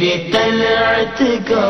میری طلعت کا.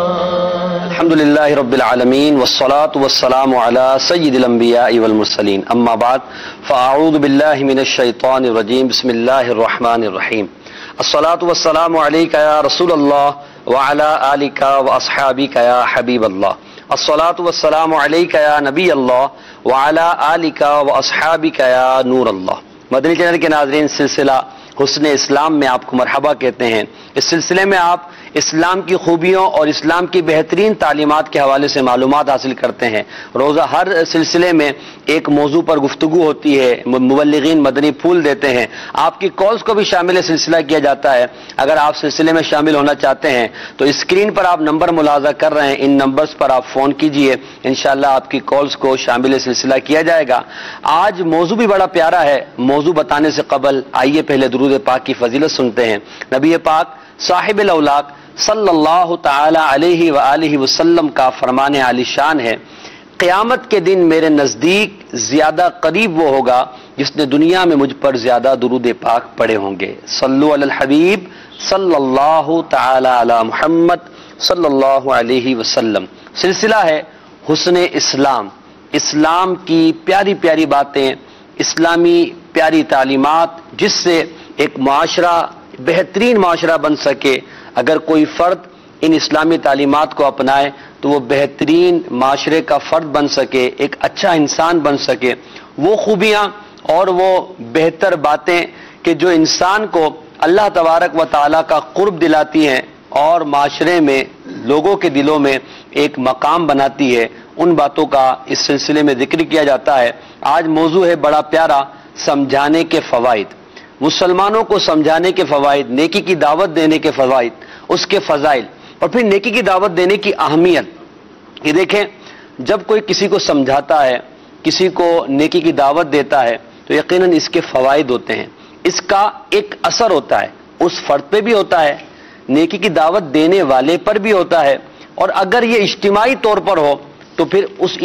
الحمدللہ رب العالمین والصلاة والسلام علی سید الانبیاء والمرسلین اما بعد فاعوذ باللہ من الشیطان الرجیم بسم اللہ الرحمن الرحیم. الصلاة والسلام علیک یا رسول اللہ وعلی آلک واصحابک یا حبیب اللہ. الصلاة والسلام علیک یا نبی اللہ وعلی آلک واصحابک یا نور اللہ. مدنی چینل کے ناظرین، سلسلہ حسن اسلام میں آپ کو مرحبا کہتے ہیں. اس سلسلے میں آپ اسلام کی خوبیوں اور اسلام کی بہترین تعلیمات کے حوالے سے معلومات حاصل کرتے ہیں. روزہ ہر سلسلے میں ایک موضوع پر گفتگو ہوتی ہے، مبلغین مدنی پھول دیتے ہیں. آپ کی کالز کو بھی شامل سلسلہ کیا جاتا ہے. اگر آپ سلسلے میں شامل ہونا چاہتے ہیں تو اسکرین پر آپ نمبر ملاحظہ کر رہے ہیں، ان نمبرز پر آپ فون کیجئے، انشاءاللہ آپ کی کالز کو شامل سلسلہ کیا جائے گا. آج موضوع بھی بڑا پیارا ہے. موضوع بتانے سے قبل آئیے پہلے درود پاک کی فضیلت سنتے ہیں. نبی پاک صاحب الاولاق صلی اللہ تعالی علیہ وآلہ وسلم کا فرمان عالی شان ہے، قیامت کے دن میرے نزدیک زیادہ قریب وہ ہوگا جس نے دنیا میں مجھ پر زیادہ درود پاک پڑھے ہوں گے. صلو علی الحبیب صلی اللہ تعالی علی محمد صلی اللہ علیہ وسلم. سلسلہ ہے حسن اسلام. اسلام کی پیاری پیاری باتیں، اسلامی پیاری تعلیمات، جس سے ایک معاشرہ بہترین معاشرہ بن سکے. اگر کوئی فرد ان اسلامی تعلیمات کو اپنائے تو وہ بہترین معاشرے کا فرد بن سکے، ایک اچھا انسان بن سکے. وہ خوبیاں اور وہ بہتر باتیں کہ جو انسان کو اللہ تبارک و تعالیٰ کا قرب دلاتی ہیں اور معاشرے میں لوگوں کے دلوں میں ایک مقام بناتی ہے، ان باتوں کا اس سلسلے میں ذکر کیا جاتا ہے. آج موضوع ہے بڑا پیارا، سمجھانے کے فوائد. مسلمانوں کو سمجھانے کے فوائد، نیکی کی دعوت دینے کے فوائد، اس کے فضائل، اور پھر نیکی کی دعوت دینے کی اہمیت. یہ دیکھیں، جب کوئی کسی کو سمجھاتا ہے، کسی کو نیکی کی دعوت دیتا ہے تو یقیناً اس کے فوائد ہوتے ہیں. اس کا ایک اثر ہوتا ہے، اس فرد پہ بھی ہوتا ہے، نیکی کی دعوت دینے والے پر بھی ہوتا ہے. اور اگر یہ اجتماعی طور پر ہو تو پھر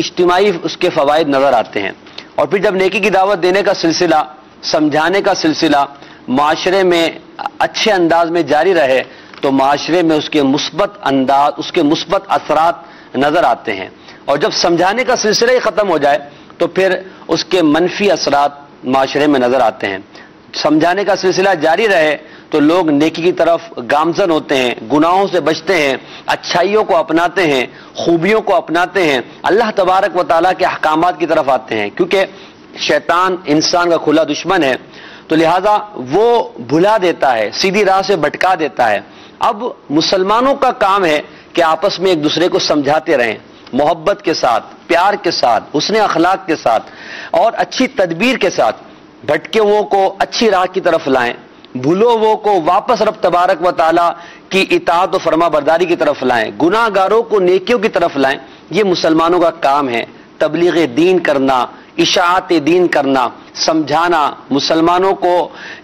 اس کے فوائد نظر آتے ہیں. اور پھر جب نیکی کی دعوت دینے کا سلسلہ، سمجھانے کا سلسلہ معاشرے میں اچھے انداز میں جاری رہے تو معاشرے میں اس کے مثبت اثرات نظر آتے ہیں. اور جب سمجھانے کا سلسلہ ہی ختم ہو جائے تو پھر اس کے منفی اثرات معاشرے میں نظر آتے ہیں. سمجھانے کا سلسلہ جاری رہے تو لوگ نیکی کی طرف گامزن ہوتے ہیں، گناہوں سے بچتے ہیں، اچھائیوں کو اپناتے ہیں، خوبیوں کو اپناتے ہیں، اللہ تبارک و تعالیٰ کے احکامات کی طرف آتے ہیں. کیونکہ شیطان انسان کا کھلا دشمن ہے، تو لہٰذا وہ بھلا دیتا ہے، سیدھی راہ سے بھٹکا دیتا ہے. اب مسلمانوں کا کام ہے کہ آپس میں ایک دوسرے کو سمجھاتے رہیں، محبت کے ساتھ، پیار کے ساتھ، حسن اخلاق کے ساتھ اور اچھی تدبیر کے ساتھ بھٹکے ہوئوں کو اچھی راہ کی طرف لائیں، بھولو وہ کو واپس رب تبارک و تعالیٰ کی اطاعت و فرما برداری کی طرف لائیں، گناہ گاروں کو نیکیوں کی طرف لائیں. یہ مسلمانوں کا کام ہے، تبلیغ دین کرنا، اشاعت دین کرنا، سمجھانا، مسلمانوں کو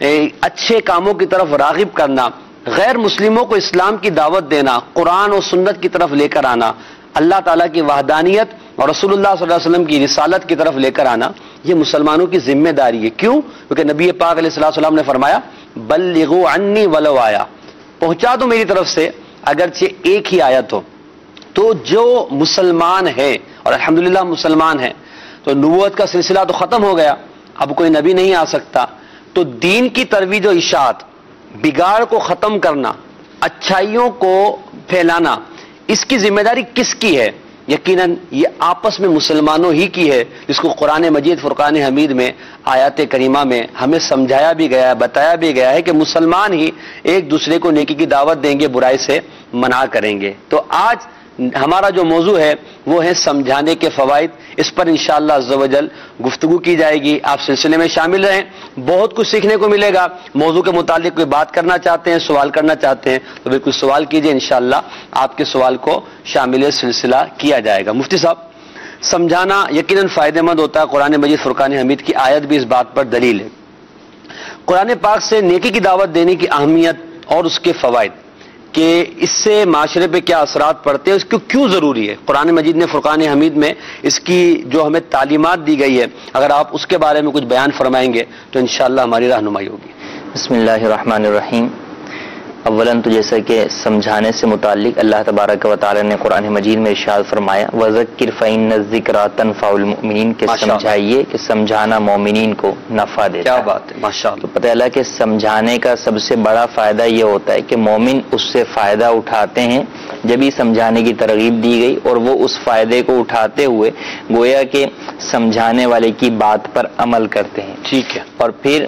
اچھے کاموں کی طرف راغب کرنا، غیر مسلموں کو اسلام کی دعوت دینا، قرآن و سنت کی طرف لے کر آنا، اللہ تعالیٰ کی وحدانیت اور رسول اللہ صلی اللہ علیہ وسلم کی رسالت کی طرف لے کر آنا، یہ مسلمانوں کی ذمہ داری ہے. کیوں؟ کیونکہ نبی پاک علیہ السلام نے فرمایا بلغوا عنی ولو آیا، پہنچا دو میری طرف سے اگرچہ ایک ہی آیت ہو. تو جو مسلمان ہے اور الحمدللہ مسلمان ہے تو نبوت کا سلسلہ تو ختم ہو گیا، اب کوئی نبی نہیں آ سکتا. تو دین کی ترویج و اشاعت، بگاڑ کو ختم کرنا، اچھائیوں کو پھیلانا، اس کی ذمہ داری کس کی ہے؟ یقیناً یہ آپس میں مسلمانوں ہی کی ہے، جس کو قرآن مجید فرقان حمید میں آیات کریمہ میں ہمیں سمجھایا بھی گیا ہے، بتایا بھی گیا ہے کہ مسلمان ہی ایک دوسرے کو نیکی کی دعوت دیں گے، برائی سے منع کریں گے. تو آج ہمارا جو موضوع ہے وہ ہے سمجھانے کے فوائد. اس پر انشاءاللہ عز و جل گفتگو کی جائے گی. آپ سلسلے میں شامل رہیں، بہت کچھ سیکھنے کو ملے گا. موضوع کے متعلق کوئی بات کرنا چاہتے ہیں، سوال کرنا چاہتے ہیں تو بالکل سوال کیجئے، انشاءاللہ آپ کے سوال کو شامل سلسلہ کیا جائے گا. مفتی صاحب، سمجھانا یقیناً فائدہ مند ہوتا ہے. قرآن مجید فرقان حمید کی آیت بھی اس بات پر دلیل ہے. قرآن پاک سے نیکی کی دعوت دینے کی اہمیت اور اس کے فوائد کہ اس سے معاشرے پہ کیا اثرات پڑتے ہیں، اس کو کیوں ضروری ہے. قرآن مجید نے فرقان حمید میں اس کی جو ہمیں تعلیمات دی گئی ہے، اگر آپ اس کے بارے میں کچھ بیان فرمائیں گے تو انشاءاللہ ہماری رہنمائی ہوگی. بسم اللہ الرحمن الرحیم. اولاً تو جیسا کہ سمجھانے سے متعلق اللہ تبارک و تعالی نے قرآن مجید میں ارشاد فرمایا وَذَكِّرْ فَإِنَّ الذِّكْرَىٰ تَنفَعُ الْمُؤْمِنِينَ کہ سمجھائیے کہ سمجھانا مومنین کو نفع دیتا ہے. کیا بات ہے، ماشاءاللہ. تو پتہ چلا کہ سمجھانے کا سب سے بڑا فائدہ یہ ہوتا ہے کہ مومن اس سے فائدہ اٹھاتے ہیں جب ہی سمجھانے کی ترغیب دی گئی، اور وہ اس فائدے کو اٹھاتے ہوئے گویا کہ سمجھانے والے کی بات پر عمل کرتے ہیں. ٹھیک ہے. اور پھر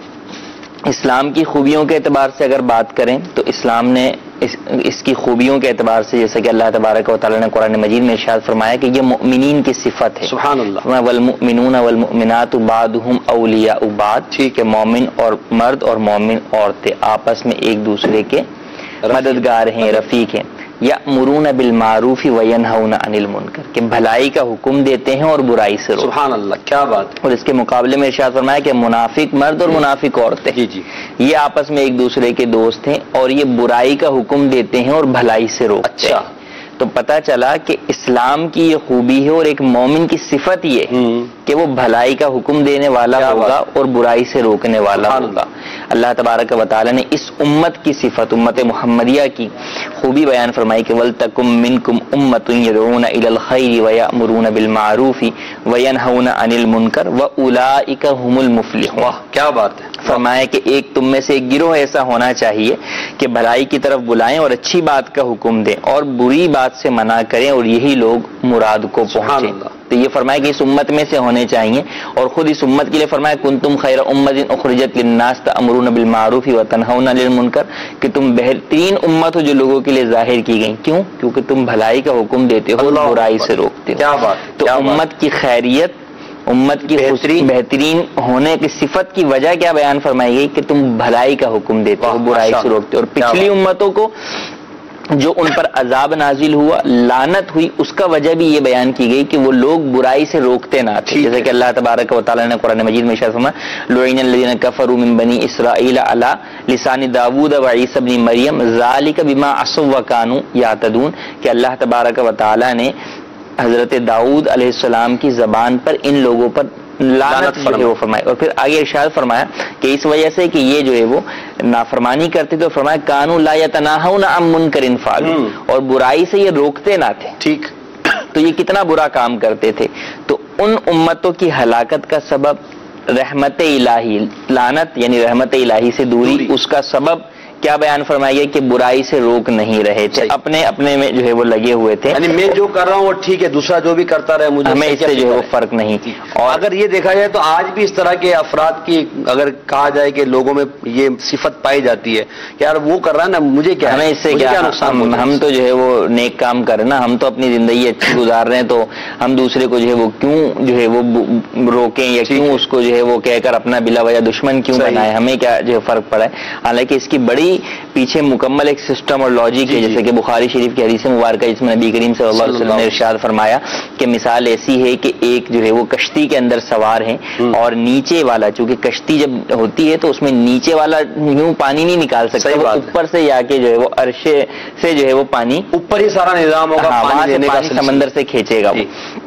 اسلام کی خوبیوں کے اعتبار سے اگر بات کریں تو اسلام نے اس کی خوبیوں کے اعتبار سے جیسا کہ اللہ تبارک و تعالی نے قرآن مجید میں ارشاد فرمایا کہ یہ مؤمنین کی صفت ہے. سبحان اللہ. والمؤمنون والمؤمنات بعضهم اولیاء بعض، ٹھیک ہے، مومن اور مرد اور مومن عورتیں آپس میں ایک دوسرے کے مددگار ہیں، رفیق ہیں. یأمرون بالمعروف وینہون عن المنکر کہ بھلائی کا حکم دیتے ہیں اور برائی سے روکتے ہیں. سبحان اللہ، کیا بات ہے. اور اس کے مقابلے میں ارشاد فرمایا کہ منافق مرد اور منافق عورتیں جی جی یہ آپس میں ایک دوسرے کے دوست ہیں اور یہ برائی کا حکم دیتے ہیں اور بھلائی سے روکتے ہیں. اچھا، تو پتہ چلا کہ اسلام کی یہ خوبی ہے اور ایک مومن کی صفت یہ کہ وہ بھلائی کا حکم دینے والا ہوگا اور برائی سے روکنے والا ہوگا. اللہ تبارک و تعالی نے اس امت کی صفت، امت محمدیہ کی خوبی بیان فرمائی کہ وَلْتَكُمْ مِنْكُمْ أُمَّةٌ يَدْعُونَ إِلَى الْخَيْرِ وَيَأْمُرُونَ بِالْمَعْرُوفِ وَيَنْهَوْنَ عَنِ الْمُنْكَرِ وَأُولَٰئِكَ هُمُ الْمُفْلِحُونَ. واہ کیا بات ہے. فرمایا کہ ایک تم میں سے ایک گروہ ایسا ہونا چاہیے کہ بھلائی کی طرف بلائیں اور اچھی بات کا حکم دیں اور بری بات سے منع کریں، اور یہی لوگ مراد کو پہنچیں. تو یہ فرمایا کہ اس امت میں سے ہونے چاہیے، اور خود اس امت کے لیے فرمایا کنتم خیر امت اخرجت للناس تأمرون بالمعروف وتنہون عن المنکر کہ تم بہترین امت ہو جو لوگوں کے لیے ظاہر کی گئی. کیوں؟ کیونکہ تم بھلائی کا حکم دیتے ہو، برائی سے روکتے ہو. کیا بات. تو امت کی خیریت، امت کی بہترین ہونے کی صفت کی وجہ کیا بیان فرمائی گئی کہ تم بھلائی کا حکم دیتے ہو، برائی سے روکتے ہو. اور پچھلی امتوں کو جو ان پر عذاب نازل ہوا، لعنت ہوئی، اس کا وجہ بھی یہ بیان کی گئی کہ وہ لوگ برائی سے روکتے نہ تھے. جیسے کہ اللہ تبارک و تعالی نے قرآن مجید میں ارشاد فرمایا لعن الذین کفروا من بنی اسرائیل علی لسان داؤد و عیسی ابن مریم ذالک بما عصوا وکانوا یعتدون کہ اللہ تبارک و تعالی نے حضرت داؤد علیہ السلام کی زبان پر ان لوگوں پر لعنت فرمائی. اور پھر آگے ارشاد فرمایا کہ اس وجہ سے کہ یہ جو ہے وہ نافرمانی کرتے تھے، فرمایا کانوا لا یتناہون عن منکر فعلوا، اور برائی سے یہ روکتے نہ تھے. ٹھیک. تو یہ کتنا برا کام کرتے تھے. تو ان امتوں کی ہلاکت کا سبب رحمت الہی، لعنت یعنی رحمت الہی سے دوری، اس کا سبب کیا بیان فرمائی گئی کہ برائی سے روک نہیں رہے تھے، اپنے میں جو ہے وہ لگے ہوئے تھے. یعنی میں جو کر رہا ہوں وہ ٹھیک ہے، دوسرا جو بھی کرتا رہے مجھے ہمیں اس سے جو ہے وہ فرق نہیں. اور اگر یہ دیکھا جائے تو آج بھی اس طرح کے افراد کی اگر کہا جائے کہ لوگوں میں یہ صفت پائی جاتی ہے کہ یار وہ کر رہا ہے نا مجھے کیا، ہمیں اس سے کیا نقصان. ہم تو جو ہے وہ نیک کام کر رہے نا، ہم تو اپنی زندگی اچھی گزار رہے ہیں، تو ہم دوسرے کو جو ہے وہ کیوں جو ہے وہ روکیں یا کیوں اس کو جو ہے وہ کہہ کر اپنا بلا وجہ دشمن کیوں بنائیں؟ ہمیں کیا جو ہے فرق پڑا ہے. حالانکہ اس کی بڑی پیچھے مکمل ایک سسٹم اور لاجک ہے، جیسے کہ بخاری شریف کی حدیث مبارکہ جس میں نبی کریم صلی اللہ علیہ وسلم نے ارشاد فرمایا کہ مثال ایسی ہے کہ ایک جو ہے وہ کشتی کے اندر سوار ہیں اور نیچے والا، چونکہ کشتی جب ہوتی ہے تو اس میں نیچے والا یوں پانی نہیں نکال سکتا، وہ اوپر سے جا کے جو ہے وہ عرشے سے جو ہے وہ پانی اوپر ہی سارا نظام ہوگا، وہاں سے پانی سمندر سے کھینچے گا.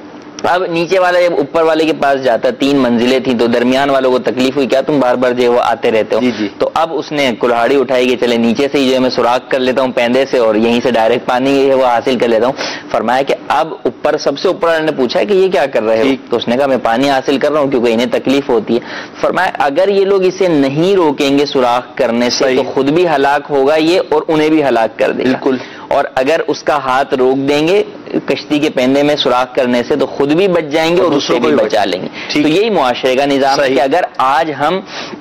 اب نیچے والا جب اوپر والے کے پاس جاتا، 3 منزلیں تھیں تو درمیان والوں کو تکلیف ہوئی، کیا تم بار بار جو ہے وہ آتے رہتے ہو؟ تو اب اس نے کلہاڑی اٹھائی کہ چلے نیچے سے ہی جو ہے میں سوراخ کر لیتا ہوں پیندے سے اور یہیں سے ڈائریکٹ پانی ہے وہ حاصل کر لیتا ہوں. فرمایا کہ اب اوپر سب سے اوپر والے نے پوچھا کہ یہ کیا کر رہے ہو؟ تو اس نے کہا میں پانی حاصل کر رہا ہوں کیونکہ انہیں تکلیف ہوتی ہے. فرمایا اگر یہ لوگ اسے نہیں روکیں گے سوراخ کرنے سے تو خود بھی ہلاک ہوگا یہ اور انہیں بھی ہلاک کر دے گا. بالکل. اور اگر اس کا ہاتھ روک دیں گے کشتی کے پیندے میں سوراخ کرنے سے تو خود بھی بچ جائیں گے اور دوسروں کو بھی بچا لیں گے. تو یہی معاشرے کا نظام ہے کہ اگر آج ہم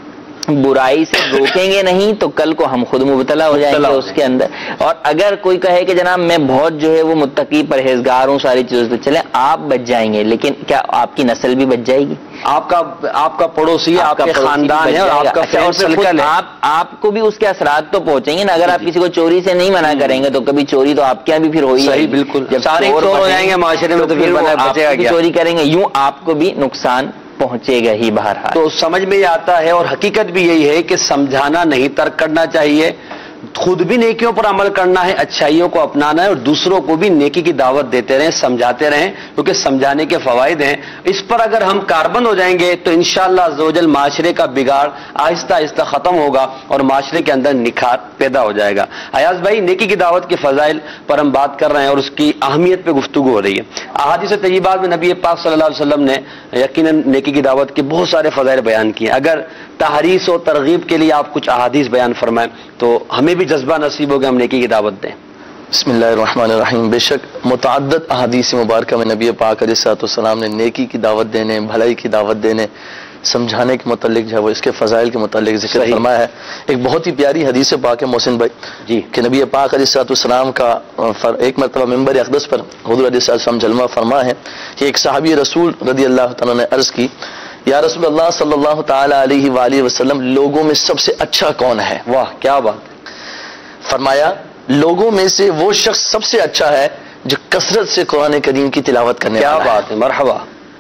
برائی سے روکیں گے نہیں تو کل کو ہم خود مبتلا ہو جائیں گے اس کے اندر. اور اگر کوئی کہے کہ جناب میں بہت جو ہے وہ متقی پرہیزگار ہوں ساری چیزوں سے، چلیں آپ بچ جائیں گے لیکن کیا آپ کی نسل بھی بچ جائے گی؟ آپ کا پڑوسی، آپ کا خاندان ہے اور آپ کا فرینڈ سرکل ہے، آپ کو بھی اس کے اثرات تو پہنچیں گے نا. اگر آپ کسی کو چوری سے نہیں منع کریں گے تو کبھی چوری تو آپ کے یہاں بھی پھر ہوئی. صحیح، بالکل. جب سارے چور ہو جائیں گے معاشرے میں تو پھر بچے گا کیا؟ چوری کریں گے یوں آپ کو بھی نقصان پہنچے گا ہی بہرحال. تو سمجھ میں یہ آتا ہے اور حقیقت بھی یہی ہے کہ سمجھانا نہیں ترک کرنا چاہیے، خود بھی نیکیوں پر عمل کرنا ہے، اچھائیوں کو اپنانا ہے، اور دوسروں کو بھی نیکی کی دعوت دیتے رہیں، سمجھاتے رہیں، کیونکہ سمجھانے کے فوائد ہیں۔ اس پر اگر ہم کاربند ہو جائیں گے تو انشاءاللہ عزوجل معاشرے کا بگاڑ آہستہ آہستہ ختم ہوگا اور معاشرے کے اندر نکھار پیدا ہو جائے گا۔ ایاز بھائی، نیکی کی دعوت کے فضائل پر ہم بات کر رہے ہیں اور اس کی اہمیت پہ گفتگو ہو رہی ہے۔ احادیث طیبات میں نبی پاک صلی اللہ علیہ وسلم نے یقیناً نیکی کی دعوت کے بہت سارے فضائل بیان کیے۔ اگر تحریص و ترغیب کے لیے آپ کچھ احادیث بیان فرمائیں تو ہمیں بھی جذبہ نصیب ہو کہ ہم نیکی کی دعوت دیں۔ بسم اللہ الرحمن الرحیم۔ بے شک متعدد احادیث مبارکہ میں نبی پاک علیہ الصلوۃ والسلام نے نیکی کی دعوت دینے، بھلائی کی دعوت دینے، سمجھانے کے متعلق جو ہے وہ اس کے فضائل کے متعلق ذکر فرمایا ہے۔ ایک بہت ہی پیاری حدیث پاک ہے محسن بھائی جی، کہ نبی پاک علیہ الصلوۃ والسلام کا ایک مرتبہ ممبر اقدس پر حضور علیہ السلام جلوہ فرما ہے کہ ایک صحابی رسول رضی اللہ تعالیٰ نے عرض کی، یا رسول اللہ صلی اللہ تعالی علیہ وآلہ وسلم، لوگوں میں سب سے اچھا کون ہے؟ واہ کیا بات! فرمایا لوگوں میں سے وہ شخص سب سے اچھا ہے جو کثرت سے قرآن کریم کی تلاوت کرنے والا ہے۔ کیا بات ہے، مرحبا!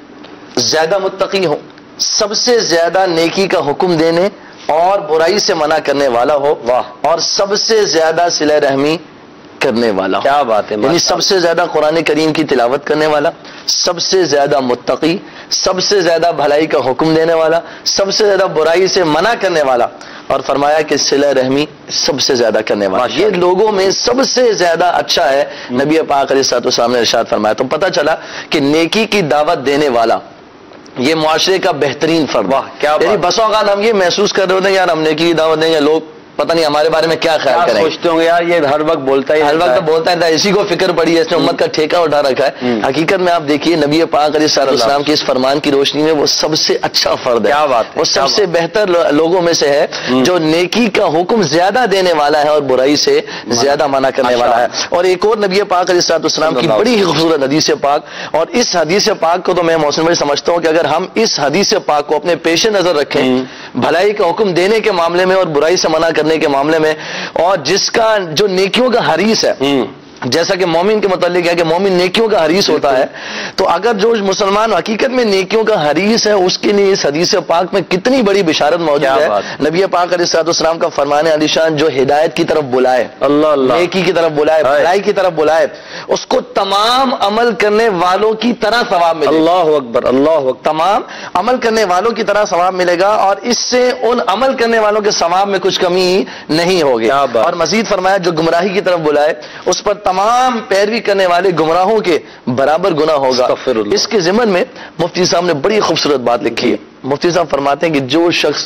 زیادہ متقی ہو، سب سے زیادہ نیکی کا حکم دینے اور برائی سے منع کرنے والا ہو، واہ! اور سب سے زیادہ صلہ رحمی کرنے والا ہو۔ کیا بات ہے! یعنی سب سے زیادہ قرآن کریم کی تلاوت کرنے والا، سب سے زیادہ متقی، سب سے زیادہ بھلائی کا حکم دینے والا، سب سے زیادہ برائی سے منع کرنے والا، اور فرمایا کہ صلہ رحمی سب سے زیادہ کرنے والا، یہ لوگوں میں سب سے زیادہ اچھا ہے۔ نبی پاک علیہ الصلوۃ والسلام نے ارشاد فرمایا۔ تو پتہ چلا کہ نیکی کی دعوت دینے والا یہ معاشرے کا بہترین فرد۔ واہ کیا بات! یعنی بس اوقات ہم یہ محسوس کر رہے ہوتے ہیں یار ہم نیکی کی دعوت دیں گے، لوگ پتہ نہیں ہمارے بارے میں کیا خیال کریں گے، سوچتے ہوں گے یار یہ ہر وقت بولتا ہی ہر وقت بولتا ہے، اسی کو فکر پڑی ہے، اس نے امت کا ٹھیکہ اٹھا رکھا ہے۔ حقیقت میں آپ دیکھیے نبی پاک علیہ السلام کے اس فرمان کی روشنی میں وہ سب سے اچھا فرد ہے۔ کیا بات ہے! وہ سب سے بہتر لوگوں میں سے ہے جو نیکی کا حکم زیادہ دینے والا ہے اور برائی سے زیادہ منع کرنے والا ہے۔ اور ایک اور نبی پاک علیہ السلام کی بڑی ہی خوبصورت حدیث پاک، اور اس حدیث پاک کو تو میں محسن بھائی سمجھتا ہوں کہ اگر ہم اس حدیث پاک کو اپنے پیش نظر رکھیں بھلائی کا حکم دینے کے معاملے میں اور برائی سے منع کرنے کے معاملے میں، اور جس کا جو نیکیوں کا حریص ہے، جیسا کہ مومن کے متعلق ہے کہ مومن نیکیوں کا حریص ہوتا ہے، تو اگر جو مسلمان حقیقت میں نیکیوں کا حریص ہے اس کے لیے اس حدیث پاک میں کتنی بڑی بشارت موجود ہے۔ نبی پاک علیہ السلام کا فرمان علی شان، جو ہدایت کی طرف بلائے، اللہ نیکی کی طرف بلائے، بھلائی کی طرف بلائے، اس کو تمام عمل کرنے والوں کی طرح ثواب ملے گا۔ اللہ اکبر، اللہ اکبر! تمام عمل کرنے والوں کی طرح ثواب ملے گا، اور اس سے ان عمل کرنے والوں کے ثواب میں کچھ کمی نہیں ہوگی۔ اور مزید فرمایا جو گمراہی کی طرف بلائے اس پر تمام پیروی کرنے والے گمراہوں کے برابر گناہ ہوگا۔ اس کے ضمن میں مفتی صاحب نے بڑی خوبصورت بات لکھی ہے۔ مفتی صاحب فرماتے ہیں کہ جو شخص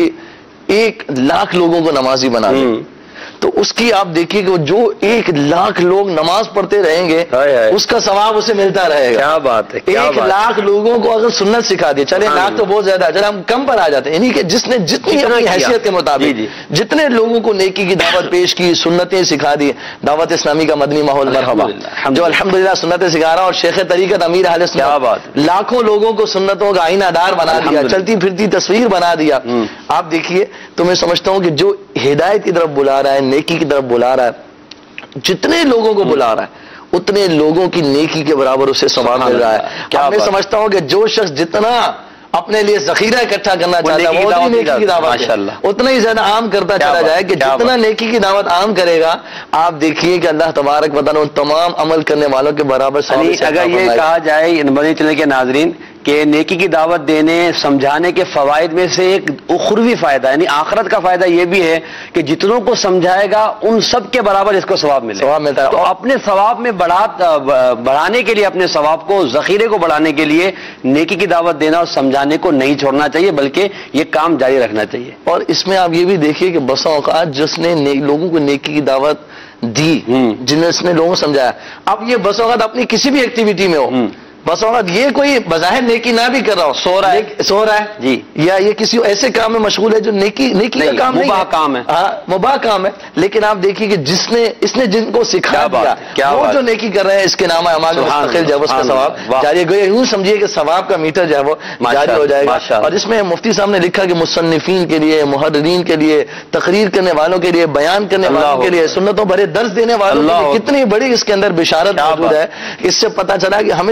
1,00,000 لوگوں کو نمازی بنا دے تو اس کی آپ دیکھیے کہ جو 1,00,000 لوگ نماز پڑھتے رہیں گے اس کا ثواب اسے ملتا رہے گا۔ کیا بات ہے! 1,00,000 لوگوں کو اگر سنت سکھا دی، چلے 1,00,000 تو بہت زیادہ ہے، چلے ہم کم پر آ جاتے ہیں، یعنی کہ جس نے جتنی اپنی حیثیت کے مطابق جتنے لوگوں کو نیکی کی دعوت پیش کی، سنتیں سکھا دی، دعوت اسلامی کا مدنی ماحول مرحبا جو الحمدللہ سنتیں سکھا رہا، اور شیخ طریقت امیر اہل سنت لاکھوں لوگوں کو سنتوں کا آئینہ دار بنا دیا، چلتی پھرتی تصویر بنا دیا۔ آپ دیکھیے تو میں سمجھتا ہوں کہ جو ہدایت کی طرف بلا رہا ہے، نیکی کی طرف بلا رہا ہے، جتنے لوگوں کو بلا رہا ہے اتنے لوگوں کی نیکی کے برابر اسے ثواب مل رہا ہے۔ میں سمجھتا ہوں کہ جو شخص جتنا اپنے لیے ذخیرہ اکٹھا کرنا چاہتا ہے وہ نیکی کی دعوت اتنا ہی زیادہ عام کرتا چلا جائے کہ جتنا نیکی کی دعوت عام کرے گا آپ دیکھیے کہ اللہ تبارک و تعالیٰ ان تمام عمل کرنے والوں کے برابر ثواب۔ اگر یہ کہا جائے مدنی چینل کے ناظرین کہ نیکی کی دعوت دینے سمجھانے کے فوائد میں سے ایک اخروی فائدہ یعنی آخرت کا فائدہ یہ بھی ہے کہ جتنوں کو سمجھائے گا ان سب کے برابر اس کو ثواب ملے، ثواب ملتا ہے۔ تو اپنے ثواب میں بڑھانے کے لیے، اپنے ثواب کو ذخیرے کو بڑھانے کے لیے نیکی کی دعوت دینا اور سمجھانے کو نہیں چھوڑنا چاہیے بلکہ یہ کام جاری رکھنا چاہیے۔ اور اس میں آپ یہ بھی دیکھیے کہ بسا اوقات جس نے لوگوں کو نیکی کی دعوت دی، جس نے لوگوں کو سمجھایا، اب یہ بسا اوقات اپنی کسی بھی ایکٹیویٹی میں ہو، بس اوقات یہ کوئی بظاہر نیکی نہ بھی کر رہا ہو، سو رہا ہے جی، یا یہ کسی ایسے کام میں مشغول ہے جو نیکی کا کام نہیں، مباح کام ہے، مباح کام ہے، لیکن آپ دیکھیے کہ اس نے جن کو سکھا دیا وہ جو نیکی کر رہے ہیں اس کے نام اعمال مستقل جو ہے اس کا ثواب جاری ہے۔ یوں سمجھیے کہ ثواب کا میٹر جو ہے وہ جاری ہو جائے گا۔ اور اس میں مفتی صاحب نے لکھا کہ مصنفین کے لیے، محررین کے لیے، تقریر کرنے والوں کے لیے، بیان کرنے والوں کے لیے، سنتوں بھرے درس دینے والوں کے لیے کتنی بڑی اس کے اندر بشارت موجود ہے۔ اس سے پتہ چلا کہ ہمیں شرمانا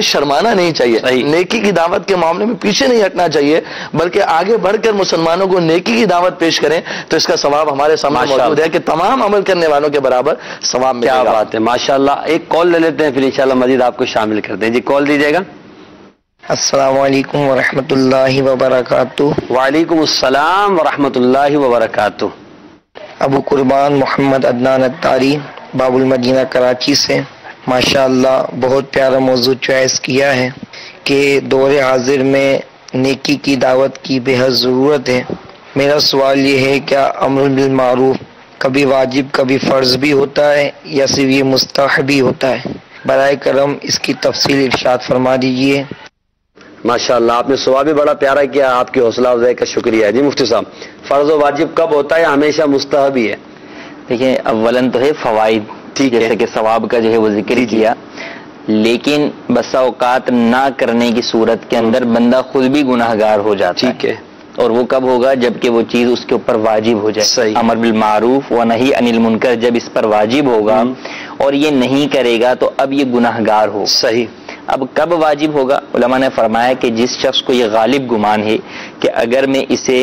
گھبرانا نہیں چاہیے، نیکی کی دعوت کے معاملے میں پیچھے نہیں ہٹنا چاہیے، بلکہ آگے بڑھ کر مسلمانوں کو نیکی کی دعوت پیش کریں تو اس کا ثواب ہمارے سامنے موجود ہے کہ تمام عمل کرنے والوں کے برابر ثواب ملے گا۔ کیا بات ہے، ماشاءاللہ۔ ایک کال لے لیتے ہیں، پھر انشاءاللہ مزید آپ کو شامل کرتے ہیں۔ جی کال دیجیے گا۔ السلام علیکم ورحمۃ اللہ وبرکاتہ۔ وعلیکم السلام ورحمۃ اللہ وبرکاتہ۔ ابو قربان محمد عدنان اتاری، باب المدینہ کراچی سے۔ ماشاءاللہ بہت پیارا موضوع چوائس کیا ہے کہ دور حاضر میں نیکی کی دعوت کی بے حد ضرورت ہے۔ میرا سوال یہ ہے، کیا امر بالمعروف کبھی واجب کبھی فرض بھی ہوتا ہے یا صرف یہ مستحب ہی ہوتا ہے؟ برائے کرم اس کی تفصیل ارشاد فرما دیجیے۔ ماشاءاللہ، آپ نے سوال بھی بڑا پیارا کیا، آپ کی حوصلہ افزائی کا شکریہ۔ جی مفتی صاحب، فرض و واجب کب ہوتا ہے؟ ہمیشہ مستحب ہی ہے؟ دیکھیں، اولن تو ہے فوائد، جیسے کہ ثواب کا جو ہے وہ ذکر کیا، لیکن بسا اوقات نہ کرنے کی صورت کے اندر بندہ خود بھی گناہ گار ہو جاتا ہے۔ ٹھیک ہے، اور وہ کب ہوگا؟ جبکہ وہ چیز اس کے اوپر واجب ہو جائے۔ صحیح۔ امر بالمعروف و نہی عن المنکر جب اس پر واجب ہوگا اور یہ نہیں کرے گا تو اب یہ گناہ گار ہو۔ صحیح۔ اب کب واجب ہوگا؟ علماء نے فرمایا کہ جس شخص کو یہ غالب گمان ہے کہ اگر میں اسے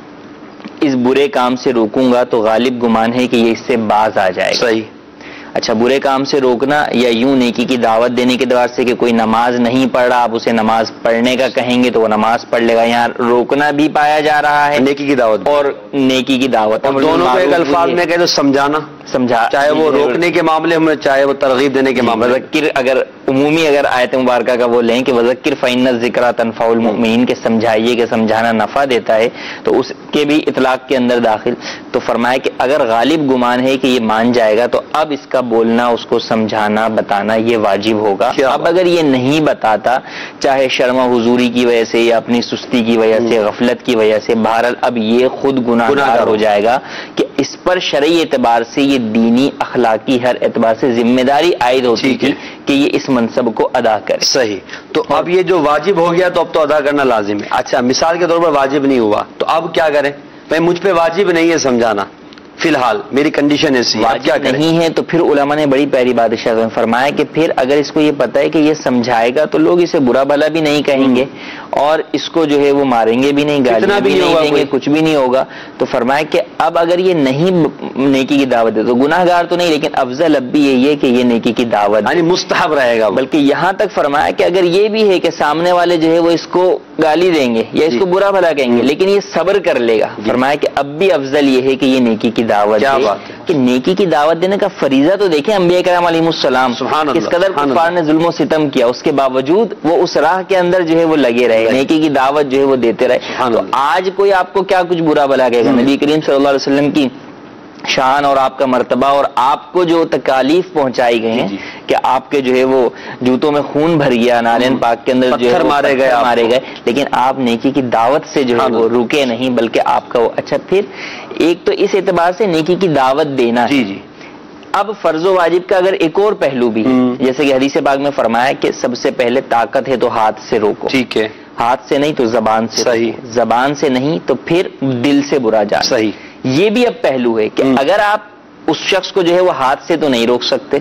اس برے کام سے روکوں گا تو غالب گمان ہے کہ یہ اس سے باز آ جائے گا۔ صحیح۔ اچھا، برے کام سے روکنا یا یوں نیکی کی دعوت دینے کے اعتبار سے کہ کوئی نماز نہیں پڑھ رہا، آپ اسے نماز پڑھنے کا کہیں گے تو وہ نماز پڑھ لے گا۔ یہاں روکنا بھی پایا جا رہا ہے، نیکی کی دعوت اور نیکی کی دعوت، اور دونوں کو ایک الفاظ میں کہہ دو، سمجھانا، چاہے وہ روکنے کے معاملے میں چاہے وہ ترغیب دینے کے معاملے میں۔ وذکر، اگر عمومی اگر آیت مبارکہ کا وہ لیں کہ وذکر فإن الذکریٰ تنفع المؤمنین، کہ سمجھائیے کہ سمجھانا نفع دیتا ہے، تو اس کے بھی اطلاق کے اندر داخل۔ تو فرمایا کہ اگر غالب گمان ہے کہ یہ مان جائے گا تو اب اس کا بولنا، اس کو سمجھانا، بتانا یہ واجب ہوگا۔ اب اگر یہ نہیں بتاتا، چاہے شرم و حضوری کی وجہ سے یا اپنی سستی کی وجہ سے، غفلت کی وجہ سے، بہرحال اب یہ خود گناہ گار ہو جائے گا کہ اس پر شرعی اعتبار سے، یہ دینی اخلاقی ہر اعتبار سے ذمہ داری عائد ہوتی ہے کہ یہ اس منصب کو ادا کرے۔ صحیح۔ تو اب یہ جو واجب ہو گیا تو اب تو ادا کرنا لازم ہے۔ اچھا، مثال کے طور پر واجب نہیں ہوا تو اب کیا کریں؟ بھائی مجھ پہ واجب نہیں ہے سمجھانا، فی الحال میری کنڈیشن ایسی ہے، واجب نہیں ہے تو پھر علماء نے بڑی پیاری بات ارشاد فرمایا کہ پھر اگر اس کو یہ پتہ ہے کہ یہ سمجھائے گا تو لوگ اسے برا بھلا بھی نہیں کہیں گے اور اس کو جو ہے وہ ماریں گے بھی نہیں، گالیاں بھی نہیں دیں گے، کچھ بھی نہیں ہوگا۔ تو فرمایا کہ اب اگر یہ نہیں نیکی کی دعوت دے تو گناہ گار تو نہیں، لیکن افضل اب بھی یہی ہے کہ یہ نیکی کی دعوت، یعنی مستحب رہے گا۔ بلکہ یہاں تک فرمایا کہ اگر یہ بھی ہے کہ سامنے والے جو ہے وہ اس کو گالی دیں گے یا اس کو برا بھلا کہیں گے لیکن یہ صبر کر لے گا، فرمایا کہ اب بھی افضل یہ ہے کہ یہ نیکی کی دعوت دے۔ کہ نیکی کی دعوت دینے کا فریضہ تو دیکھیں انبیاء کرام علیہ السلام کس قدر کفار نے ظلم و ستم کیا، اس کے باوجود وہ اس راہ کے اندر جو ہے وہ لگے رہے، نیکی کی دعوت جو ہے وہ دیتے رہے۔ تو آج کوئی آپ کو کیا کچھ برا بھلا کہے گا؟ نبی کریم صلی اللہ علیہ وسلم کی شان اور آپ کا مرتبہ اور آپ کو جو تکالیف پہنچائی گئی ہیں کہ آپ کے جو ہے وہ جوتوں میں خون بھر گیا، نارین پاک کے اندر جو ہے مارے گئے، لیکن آپ نیکی کی دعوت سے جو ہے وہ رکے نہیں، بلکہ آپ کا وہ اچھا۔ پھر ایک تو اس اعتبار سے نیکی کی دعوت دینا ہے۔ اب فرض و واجب کا اگر ایک اور پہلو بھی ہے، جیسے کہ حدیث پاک میں فرمایا کہ سب سے پہلے طاقت ہے تو ہاتھ سے روکو، ٹھیک ہے، ہاتھ سے نہیں تو زبان سے، صحیح، زبان سے نہیں تو پھر دل سے برا جانا، صحیح۔ یہ بھی اب پہلو ہے کہ اگر آپ اس شخص کو جو ہے وہ ہاتھ سے تو نہیں روک سکتے،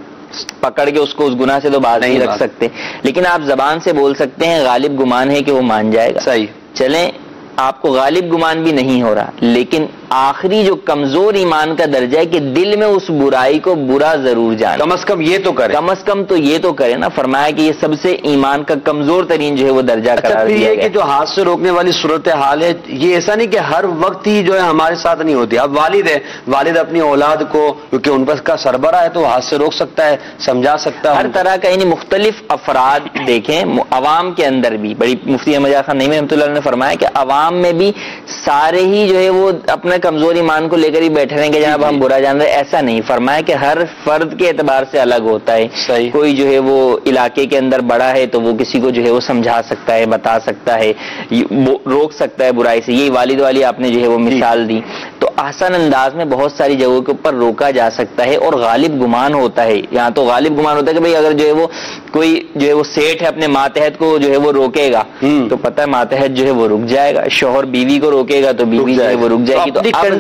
پکڑ کے اس کو اس گناہ سے تو باز نہیں رکھ سکتے، لیکن آپ زبان سے بول سکتے ہیں، غالب گمان ہے کہ وہ مان جائے گا۔ صحیح۔ چلیں، آپ کو غالب گمان بھی نہیں ہو رہا، لیکن آخری جو کمزور ایمان کا درجہ ہے کہ دل میں اس برائی کو برا ضرور جانے، کم از کم یہ تو کرے، کم از کم تو یہ تو کرے نا۔ فرمایا کہ یہ سب سے ایمان کا کمزور ترین جو ہے وہ درجہ قرار دیا گیا۔ کہ جو ہاتھ سے روکنے والی صورتحال ہے، یہ ایسا نہیں کہ ہر وقت ہی جو ہے ہمارے ساتھ نہیں ہوتی۔ اب والد ہے، والد اپنی اولاد کو کیونکہ ان پر کا سربراہ ہے تو وہ ہاتھ سے روک سکتا ہے، سمجھا سکتا ہے، ہر طرح کا، یعنی مختلف افراد دیکھیں، عوام کے اندر بھی بڑی مفتی احمد خان نعیمی رحمۃ اللہ نے فرمایا کہ عوام میں بھی سارے ہی جو ہے وہ اپنے کمزور ایمان کو لے کر ہی بیٹھے رہیں گے جناب ہم برا جان رہے، ایسا نہیں۔ فرمایا کہ ہر فرد کے اعتبار سے الگ ہوتا ہے، کوئی جو ہے وہ علاقے کے اندر بڑا ہے تو وہ کسی کو جو ہے وہ سمجھا سکتا ہے، بتا سکتا ہے، روک سکتا ہے برائی سے، یہی والد والی آپ نے جو ہے وہ مثال دی۔ تو آسان انداز میں بہت ساری جگہوں کے اوپر روکا جا سکتا ہے، اور غالب گمان ہوتا ہے، یہاں تو غالب گمان ہوتا ہے کہ بھئی اگر جو ہے وہ کوئی جو ہے وہ سیٹ ہے اپنے ماتحت کو جو ہے وہ روکے گا تو پتہ ہے ماتحت جو ہے وہ رک جائے گا، شوہر بیوی کو روکے گا تو بیوی جو ہے وہ رک جائے گی. تو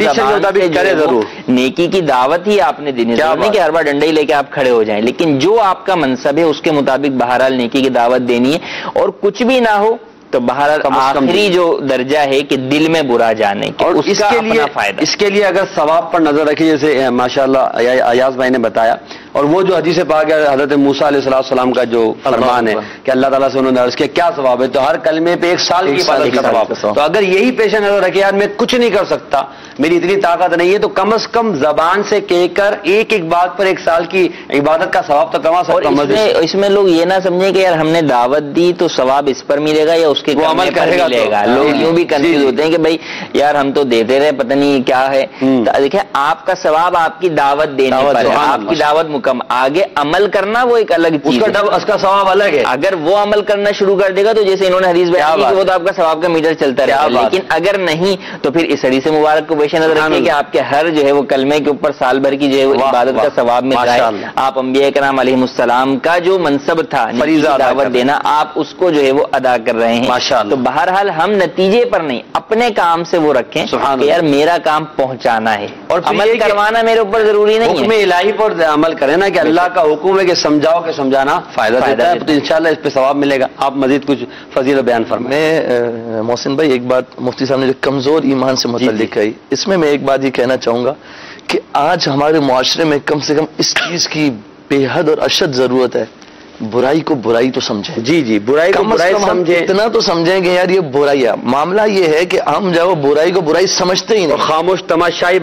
نیکی کی دعوت ہی آپ نے دینی ہے، نہیں کہ ہر بار ڈنڈا ہی لے کے آپ کھڑے ہو جائیں، لیکن جو آپ کا منصب ہے اس کے مطابق بہرحال نیکی کی دعوت دینی ہے. اور کچھ بھی نہ ہو تو بہرحال آخری جو درجہ ہے کہ دل میں برا جانے کی، اور اس کے لیے فائدہ، اس کے لیے اگر ثواب پر نظر رکھیں، جیسے ماشاءاللہ ایاز بھائی نے بتایا، اور وہ جو حدیث پاک ہے حضرت موسیٰ علیہ السلام کا جو فرمان ہے کہ اللہ تعالیٰ سے انہوں نے عرض کیا کیا ثواب ہے، تو ہر کلمے پہ 1 سال کی عبادت کا ثواب. تو اگر یہی پیش نظر رکھے یار میں کچھ نہیں کر سکتا، میری اتنی طاقت نہیں ہے، تو کم از کم زبان سے کہہ کر ایک بات پر 1 سال کی عبادت کا ثواب تو کما سکتا ہوں. اس میں لوگ یہ نہ سمجھیں کہ یار ہم نے دعوت دی تو ثواب اس پر ملے گا یا اس کے عمل کرے گا ملے گا. لوگ یوں بھی کنفیوز ہوتے ہیں کہ بھائی یار ہم تو دیتے رہے پتہ نہیں کیا ہے. دیکھیں آپ کا ثواب آپ کی دعوت دینے پر ہے، آپ کی دعوت مکمل، آگے عمل کرنا وہ ایک الگ چیز ہے، اس کا ثواب الگ ہے. اگر وہ عمل کرنا شروع کر دے گا تو جیسے انہوں نے حدیث بیان کی وہ تو آپ کا ثواب کا میٹر چلتا رہے گا، لیکن اگر نہیں تو پھر اس حدیث مبارک کو پیش نظر رکھیے کہ آپ کے ہر جو ہے وہ کلمے کے اوپر سال بھر کی جو ہے وہ عبادت کا ثواب مل رہا ہے. آپ انبیاء کرام علیہ السلام کا جو منصب تھا دعوت دینا، آپ اس کو جو ہے وہ ادا کر رہے ہیں. تو بہرحال ہم نتیجے پر نہیں اپنے کام سے وہ رکھیں کہ یار میرا کام پہنچانا ہے، اور عمل کروانا میرے اوپر ضروری نہیں ہے. حکم الہی پر عمل کریں نا کہ اللہ کا حکم ہے کہ سمجھاؤ کہ سمجھانا فائدہ دیتا ہے، تو انشاءاللہ اس پہ ثواب ملے گا. آپ مزید کچھ فضیلت بیان فرمائیں. میں محسن بھائی ایک بات مفتی صاحب نے جو کمزور ایمان سے متعلق کہی، اس میں ایک بات یہ کہنا چاہوں گا کہ آج ہمارے معاشرے میں کم سے کم اس چیز کی بے حد اور اشد ضرورت ہے، برائی کو برائی تو سمجھیں. جی برائی کو برائی سمجھیں، اتنا تو سمجھیں کہ یار یہ برائی ہے. معاملہ یہ ہے کہ ہم جو برائی کو برائی سمجھتے ہی نہیں، خاموش تماشائی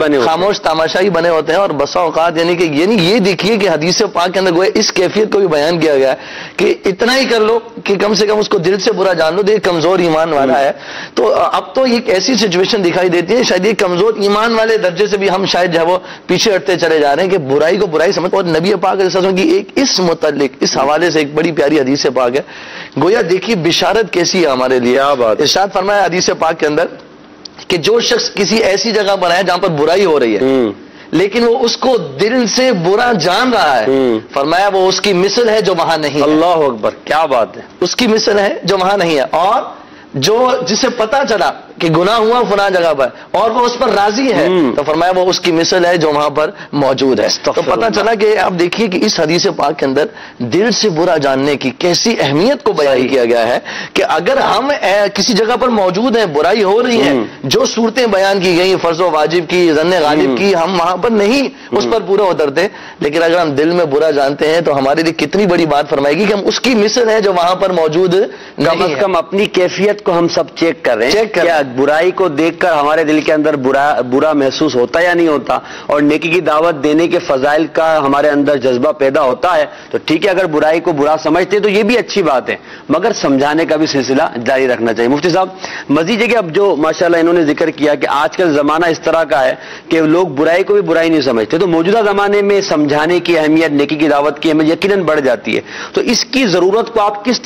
بنے ہوتے ہیں. اور بسا اوقات یعنی یہ دیکھیے کہ حدیث پاک کے اندر گویا اس کیفیت کو بھی بیان کیا گیا ہے کہ اتنا ہی کر لو کہ کم سے کم اس کو دل سے برا جان لو، یہ کمزور ایمان والا ہے. تو اب تو ایک ایسی سچویشن دکھائی دیتی ہے شاید یہ کمزور ایمان والے درجے سے بھی ہم شاید جو ہے وہ پیچھے ہٹتے چلے جا رہے ہیں کہ برائی کو برائی سمجھ. اور نبی پاک علیہ السلام کی ایک اس متعلق اس حوالے سے ایک بڑی پیاری حدیث پاک ہے، گویا دیکھیے بشارت کیسی ہے ہمارے لیے. ارشاد فرمایا حدیث پاک کے اندر کہ جو شخص کسی ایسی جگہ پر ہے جہاں پر برائی ہو رہی ہے لیکن وہ اس کو دل سے برا جان رہا ہے، فرمایا وہ اس کی مثل ہے جو وہاں نہیں ہے. اللہ اکبر، کیا بات ہے. اس کی مثل ہے جو وہاں نہیں ہے. اور جو جسے پتا چلا کہ گناہ ہوا فلاں جگہ پر اور وہ اس پر راضی ہے تو فرمایا وہ اس کی مثل ہے جو وہاں پر موجود ہے. تو پتا چلا کہ آپ دیکھیے کہ اس حدیث پاک کے اندر دل سے برا جاننے کی کیسی اہمیت کو بیان کیا گیا ہے کہ اگر ہم کسی جگہ پر موجود ہیں، برائی ہو رہی ہے، جو صورتیں بیان کی گئی فرض و واجب کی، ظن غالب کی، ہم وہاں پر نہیں اس پر پورا اترتے، لیکن اگر ہم دل میں برا جانتے ہیں تو ہمارے لیے کتنی بڑی بات فرمائے گی کہ ہم اس کی مثل ہے جو وہاں پر موجود کم از کم اپنی کیفیت کو ہم سب چیک کر رہے ہیں. کیا برائی کو دیکھ کر ہمارے دل کے اندر برا محسوس ہوتا یا نہیں ہوتا، اور نیکی کی دعوت دینے کے فضائل کا ہمارے اندر جذبہ پیدا ہوتا ہے تو ٹھیک ہے. اگر برائی کو برا سمجھتے تو یہ بھی اچھی بات ہے، مگر سمجھانے کا بھی سلسلہ جاری رکھنا چاہیے. مفتی صاحب مزید ہے کہ اب جو ماشاءاللہ انہوں نے ذکر کیا کہ آج کل زمانہ اس طرح کا ہے کہ لوگ برائی کو بھی برائی نہیں سمجھتے، تو موجودہ زمانے میں سمجھانے کی اہمیت، نیکی کی دعوت کی اہمیت یقیناً بڑھ جاتی ہے. تو اس کی ضرورت کو آپ کس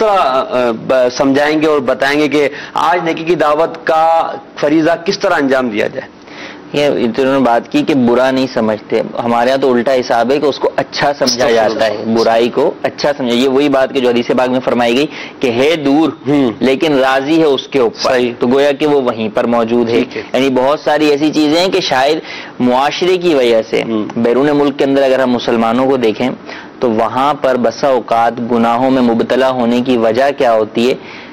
طرح سمجھائیں گے اور بتائیں گے کہ آج نیکی کی دعوت کا فریضہ کس طرح انجام دیا جائے؟ یہ انہوں نے بات کی کہ برا نہیں سمجھتے، ہمارے یہاں تو الٹا حساب ہے کہ اس کو اچھا سمجھا جاتا ہے، برائی کو اچھا سمجھا. یہ وہی بات کہ جو حدیث پاک میں فرمائی گئی کہ ہے دور لیکن راضی ہے اس کے اوپر، تو گویا کہ وہ وہیں پر موجود ہے. یعنی بہت ساری ایسی چیزیں ہیں کہ شاید معاشرے کی وجہ سے بیرون ملک کے اندر اگر ہم مسلمانوں کو دیکھیں تو وہاں پر بسا اوقات گناہوں میں مبتلا ہونے کی وجہ کیا ہوتی ہے؟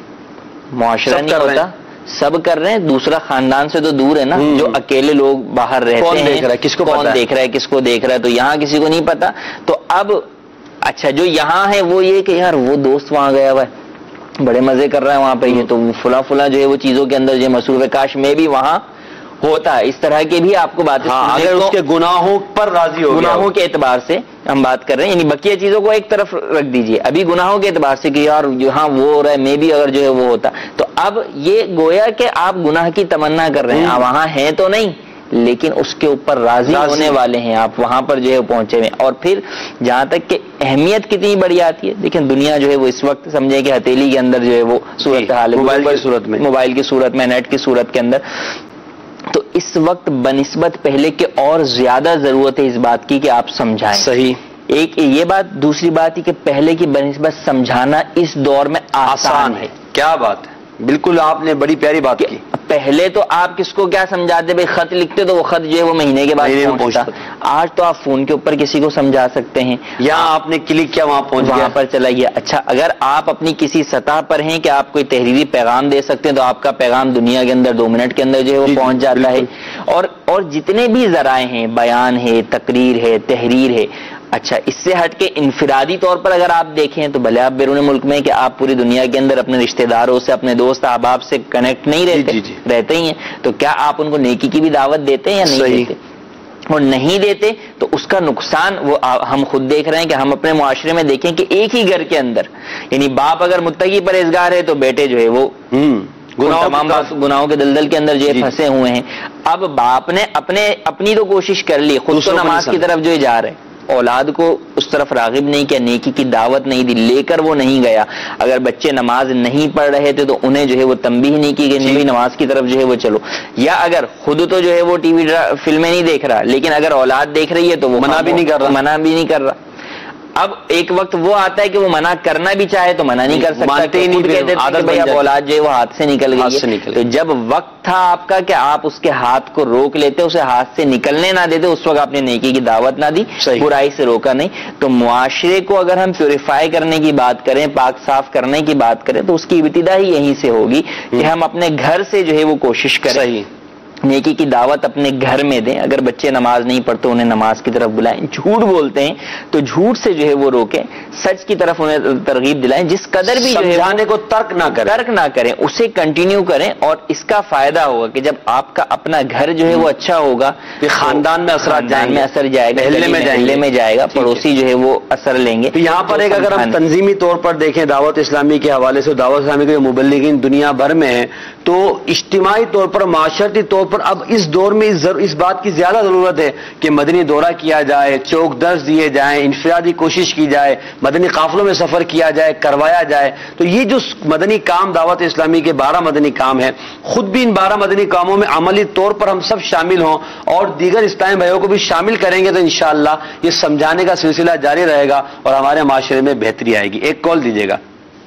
معاشرہ نہیں ہوتا، سب کر رہے ہیں، دوسرا خاندان سے تو دور ہے نا، جو اکیلے لوگ باہر رہتے ہیں، کون دیکھ رہا ہے کس کو دیکھ رہا ہے، تو یہاں کسی کو نہیں پتا. تو اب اچھا جو یہاں ہے وہ یہ کہ یار وہ دوست وہاں گیا ہوا ہے، بڑے مزے کر رہا ہے وہاں پہ، یہ تو فلاں جو ہے وہ چیزوں کے اندر جو مصروف ہے، کاش میں بھی وہاں ہوتا ہے. اس طرح کے بھی آپ کو باتیں اگر اس کے گناہوں پر راضی ہو، گناہوں کے اعتبار سے ہم بات کر رہے ہیں، یعنی بقیہ چیزوں کو ایک طرف رکھ دیجئے، ابھی گناہوں کے اعتبار سے کہ یار ہاں وہ ہو رہا ہے میں بھی اگر جو ہے وہ ہوتا. تو اب یہ گویا کہ آپ گناہ کی تمنا کر رہے ہیں، وہاں ہیں تو نہیں لیکن اس کے اوپر راضی ہونے والے ہیں، آپ وہاں پر جو ہے پہنچے ہوئے. اور پھر جہاں تک کہ اہمیت کتنی بڑی آتی ہے، دیکھیں دنیا جو ہے وہ اس وقت سمجھیں کہ ہتھیلی کے اندر جو ہے وہ صورت حال ہے، موبائل کی صورت میں، نیٹ کی صورت کے اندر. تو اس وقت بنسبت پہلے کے اور زیادہ ضرورت ہے اس بات کی کہ آپ سمجھائیں. صحیح. ایک یہ بات. دوسری بات یہ کہ پہلے کی بنسبت سمجھانا اس دور میں آسان ہے. کیا بات ہے, بالکل آپ نے بڑی پیاری بات کی. پہلے تو آپ کس کو کیا سمجھاتے, بھائی خط لکھتے تو وہ خط جو ہے وہ مہینے کے بعد پہنچتا. آج تو آپ فون کے اوپر کسی کو سمجھا سکتے ہیں, یہاں آپ نے کلک کیا وہاں پر چلا گیا. اچھا, اگر آپ اپنی کسی سطح پر ہیں کہ آپ کوئی تحریری پیغام دے سکتے ہیں تو آپ کا پیغام دنیا کے اندر 2 منٹ کے اندر جو ہے وہ پہنچ جاتا ہے. اور جتنے بھی ذرائع ہیں, بیان ہے, تقریر ہے, تحریر ہے. اچھا, اس سے ہٹ کے انفرادی طور پر اگر آپ دیکھیں تو بھلے آپ بیرون ملک میں کہ آپ پوری دنیا کے اندر اپنے رشتہ داروں سے, اپنے دوست احباب سے کنیکٹ نہیں رہتے, رہتے ہی ہیں, تو کیا آپ ان کو نیکی کی بھی دعوت دیتے ہیں یا نہیں دیتے؟ اور نہیں دیتے تو اس کا نقصان وہ ہم خود دیکھ رہے ہیں کہ ہم اپنے معاشرے میں دیکھیں کہ ایک ہی گھر کے اندر, یعنی باپ اگر متقی پرہیزگار ہے تو بیٹے جو ہے وہ تمام گناہوں کے دلدل کے اندر جو ہے پھنسے ہوئے ہیں. اب باپ نے اپنی تو کوشش کر لی, خود تو نماز کی طرف جو جا رہے, اولاد کو اس طرف راغب نہیں کیا, نیکی کی دعوت نہیں دی, لے کر وہ نہیں گیا. اگر بچے نماز نہیں پڑھ رہے تھے تو انہیں جو ہے وہ تنبیہ نہیں کی گئی, نہیں نماز کی طرف جو ہے وہ چلو. یا اگر خود تو جو ہے وہ ٹی وی فلمیں نہیں دیکھ رہا, لیکن اگر اولاد دیکھ رہی ہے تو وہ منع بھی نہیں کر رہا. اب ایک وقت وہ آتا ہے کہ وہ منع کرنا بھی چاہے تو منع نہیں کر سکتا, بھائی اب اولاد جو ہے وہ ہاتھ سے نکل گئی. تو جب وقت تھا آپ کا کہ آپ اس کے ہاتھ کو روک لیتے, اسے ہاتھ سے نکلنے نہ دیتے, اس وقت آپ نے نیکی کی دعوت نہ دی, برائی سے روکا نہیں. تو معاشرے کو اگر ہم پیوریفائی کرنے کی بات کریں, پاک صاف کرنے کی بات کریں, تو اس کی ابتدا ہی یہیں سے ہوگی کہ ہم اپنے گھر سے جو ہے وہ کوشش کریں, نیکی کی دعوت اپنے گھر میں دیں. اگر بچے نماز نہیں پڑھتے انہیں نماز کی طرف بلائیں, جھوٹ بولتے ہیں تو جھوٹ سے جو ہے وہ روکیں, سچ کی طرف انہیں ترغیب دلائیں. جس قدر بھی سمجھانے کو ترک نہ کریں اسے کنٹینیو کریں. اور اس کا فائدہ ہوگا کہ جب آپ کا اپنا گھر جو ہے وہ اچھا ہوگا, خاندان میں اثر جائے گا, محلے میں جائے گا, پڑوسی جو ہے وہ اثر لیں گے. یہاں پر ایک اگر ہم تنظیمی طور پر دیکھیں دعوت اسلامی کے حوالے سے, دعوت اسلامی کے مبلغین دنیا بھر میں ہیں, تو اجتماعی طور پر, معاشرتی طور پر اب اس دور میں اس بات کی زیادہ ضرورت ہے کہ مدنی دورہ کیا جائے, چوک درس دیے جائیں, انفرادی کوشش کی جائے, مدنی قافلوں میں سفر کیا جائے, کروایا جائے. تو یہ جو مدنی کام دعوت اسلامی کے 12 مدنی کام ہیں, خود بھی ان 12 مدنی کاموں میں عملی طور پر ہم سب شامل ہوں اور دیگر اسلامی بھائیوں کو بھی شامل کریں گے تو انشاءاللہ یہ سمجھانے کا سلسلہ جاری رہے گا اور ہمارے معاشرے میں بہتری آئے گی. ایک کال دیجیے گا.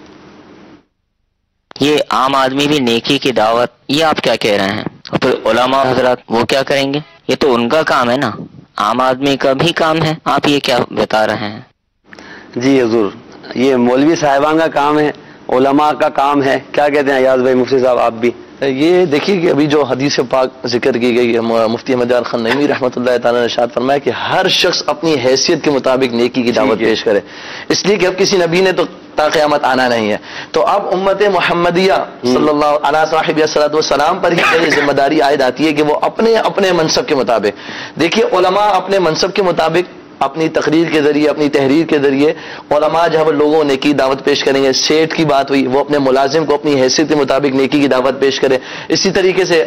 یہ عام آدمی بھی نیکی کی دعوت, یہ آپ کیا کہہ رہے ہیں؟ اور پھر علماء حضرات وہ کیا کریں گے؟ یہ تو ان کا کام ہے نا, عام آدمی کا بھی کام ہے. آپ یہ کیا بتا رہے ہیں؟ جی حضور, یہ مولوی صاحبان کا کام ہے, علماء کا کام ہے. کیا کہتے ہیں ایاز بھائی, مفتی صاحب آپ بھی؟ یہ دیکھیے کہ ابھی جو حدیث پاک ذکر کی گئی ہے, مفتی احمد یار خان نعیمی رحمۃ اللہ تعالیٰ نے ارشاد فرمایا کہ ہر شخص اپنی حیثیت کے مطابق نیکی کی دعوت پیش کرے, اس لیے کہ اب کسی نبی نے تو تا قیامت آنا نہیں ہے. تو اب امت محمدیہ صلی اللہ علیہ صاحب صلاۃ والسلام پر ہی ذمہ داری عائد آتی ہے کہ وہ اپنے منصب کے مطابق, دیکھیے علماء اپنے منصب کے مطابق اپنی تقریر کے ذریعے, اپنی تحریر کے ذریعے علماء جہاں لوگوں نیکی دعوت پیش کریں گے. سیٹ کی بات ہوئی, وہ اپنے ملازم کو اپنی حیثیت کے مطابق نیکی کی دعوت پیش کرے. اسی طریقے سے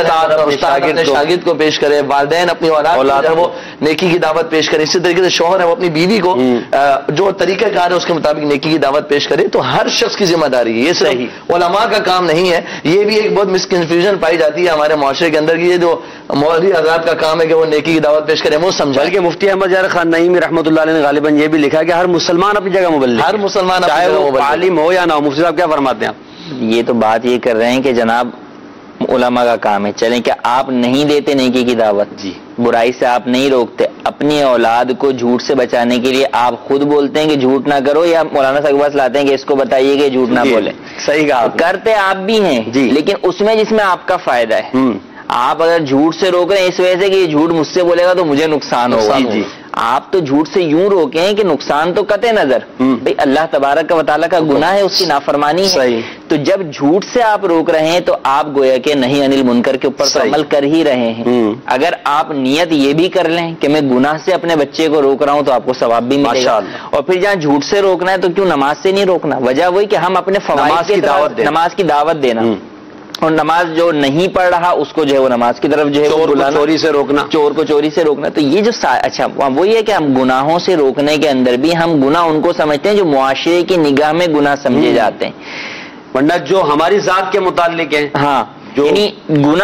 شاگرد کو پیش کرے, والدین اپنی اولاد وہ نیکی کی دعوت پیش کرے. اسی طریقے سے شوہر ہے وہ اپنی بیوی کو جو طریقہ کار ہے اس کے مطابق نیکی کی دعوت پیش کرے. تو ہر شخص کی ذمہ داری ہے, یہ صرف علماء کا کام نہیں ہے. یہ بھی ایک بہت مس کنفیوژن پائی جاتی ہے ہمارے معاشرے کے اندر کہ یہ جو مولوی حضرات کا کام ہے کہ وہ نیکی کی دعوت پیش کریں, وہ سمجھا. بلکہ مفتی احمد یار خان نعیمی رحمۃ اللہ علیہ نے غالباً یہ بھی لکھا کہ ہر مسلمان اپنی جگہ مبلغ, ہر مسلمان چاہے وہ عالم ہو یا نہ ہو. مفتی صاحب کیا فرماتے ہیں آپ؟ یہ تو بات یہ کر رہے ہیں کہ جناب علماء کا کام ہے. چلیں کہ آپ نہیں دیتے نیکی کی دعوت, جی, برائی سے آپ نہیں روکتے, اپنی اولاد کو جھوٹ سے بچانے کے لیے آپ خود بولتے ہیں کہ جھوٹ نہ کرو, یا مولانا صاحب کے پاس لاتے ہیں کہ اس کو بتائیے کہ جھوٹ نہ بولے. صحیح کہا, کرتے آپ بھی ہیں جی, لیکن اس میں جس میں آپ کا فائدہ ہے. آپ اگر جھوٹ سے روک رہے ہیں اس وجہ سے کہ یہ جھوٹ مجھ سے بولے گا تو مجھے نقصان ہوگا, جی, آپ تو جھوٹ سے یوں روکیں کہ نقصان تو قطع نظر بھئی اللہ تبارک و تعالیٰ کا گناہ ہے, اس کی نافرمانی ہے. تو جب جھوٹ سے آپ روک رہے ہیں تو آپ گویا کہ نہیں انل منکر کے اوپر عمل کر ہی رہے ہیں. اگر آپ نیت یہ بھی کر لیں کہ میں گناہ سے اپنے بچے کو روک رہا ہوں تو آپ کو ثواب بھی ملے گا. اور پھر جہاں جھوٹ سے روکنا ہے تو کیوں نماز سے نہیں روکنا؟ وجہ وہی کہ ہم اپنے فوائد کی نماز کی دعوت دینا, اور نماز جو نہیں پڑھ رہا اس کو جو ہے وہ نماز کی طرف جو ہے چوری سے روکنا, چور کو چوری سے روکنا. تو یہ جو اچھا وہ یہ ہے کہ ہم گناہوں سے روکنے کے اندر بھی ہم گناہ ان کو سمجھتے ہیں جو معاشرے کی نگاہ میں گناہ سمجھے جاتے ہیں, ورنہ جو ہماری ذات کے متعلق ہیں, ہاں, یعنی گناہ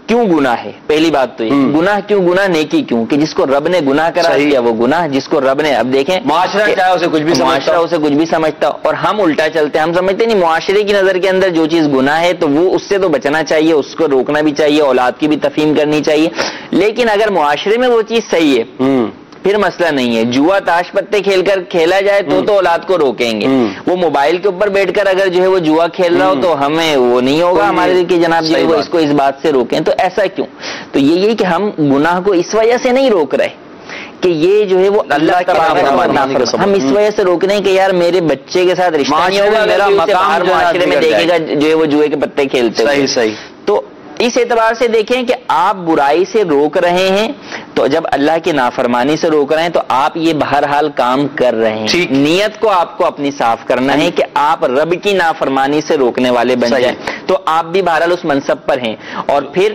کیوں گناہ ہے؟ پہلی بات تو یہ گناہ کیوں، گناہ نیکی کیوں؟ کہ جس کو رب نے گناہ کرا دیا وہ گناہ، جس کو رب نے، اب دیکھیں معاشرہ چاہے اسے کچھ بھی معاشرہ اسے کچھ بھی سمجھتا، اور ہم الٹا چلتے ہیں، ہم سمجھتے نہیں معاشرے کی نظر کے اندر جو چیز گناہ ہے تو وہ اس سے تو بچنا چاہیے، اس کو روکنا بھی چاہیے، اولاد کی بھی تفہیم کرنی چاہیے، لیکن اگر معاشرے میں وہ چیز صحیح ہے پھر مسئلہ نہیں ہے۔ جوا تاش پتے کھیل کر کھیلا جائے تو اولاد کو روکیں گے، وہ موبائل کے اوپر بیٹھ کر اگر جو ہے وہ جوا کھیل رہا ہو تو ہمیں وہ نہیں ہوگا ہمارے لیے کہ جناب جو ہے وہ اس کو اس بات سے روکیں۔ تو ایسا کیوں؟ تو یہی کہ ہم گناہ کو اس وجہ سے نہیں روک رہے کہ یہ جو ہے وہ اللہ کا، ہم اس وجہ سے روک رہے ہیں کہ یار میرے بچے کے ساتھ رشتہ نہیں ہوگا، میرا مقام معاشرے میں دیکھے گا جو ہے وہ جوئے کے پتے کھیلتے ہیں۔ صحیح۔ تو اس اعتبار سے دیکھیں کہ آپ برائی سے روک رہے ہیں، تو جب اللہ کی نافرمانی سے روک رہے ہیں تو آپ یہ بہرحال کام کر رہے ہیں، نیت کو آپ کو اپنی صاف کرنا ہے کہ آپ رب کی نافرمانی سے روکنے والے بن جائیں، تو آپ بھی بہرحال اس منصب پر ہیں۔ اور پھر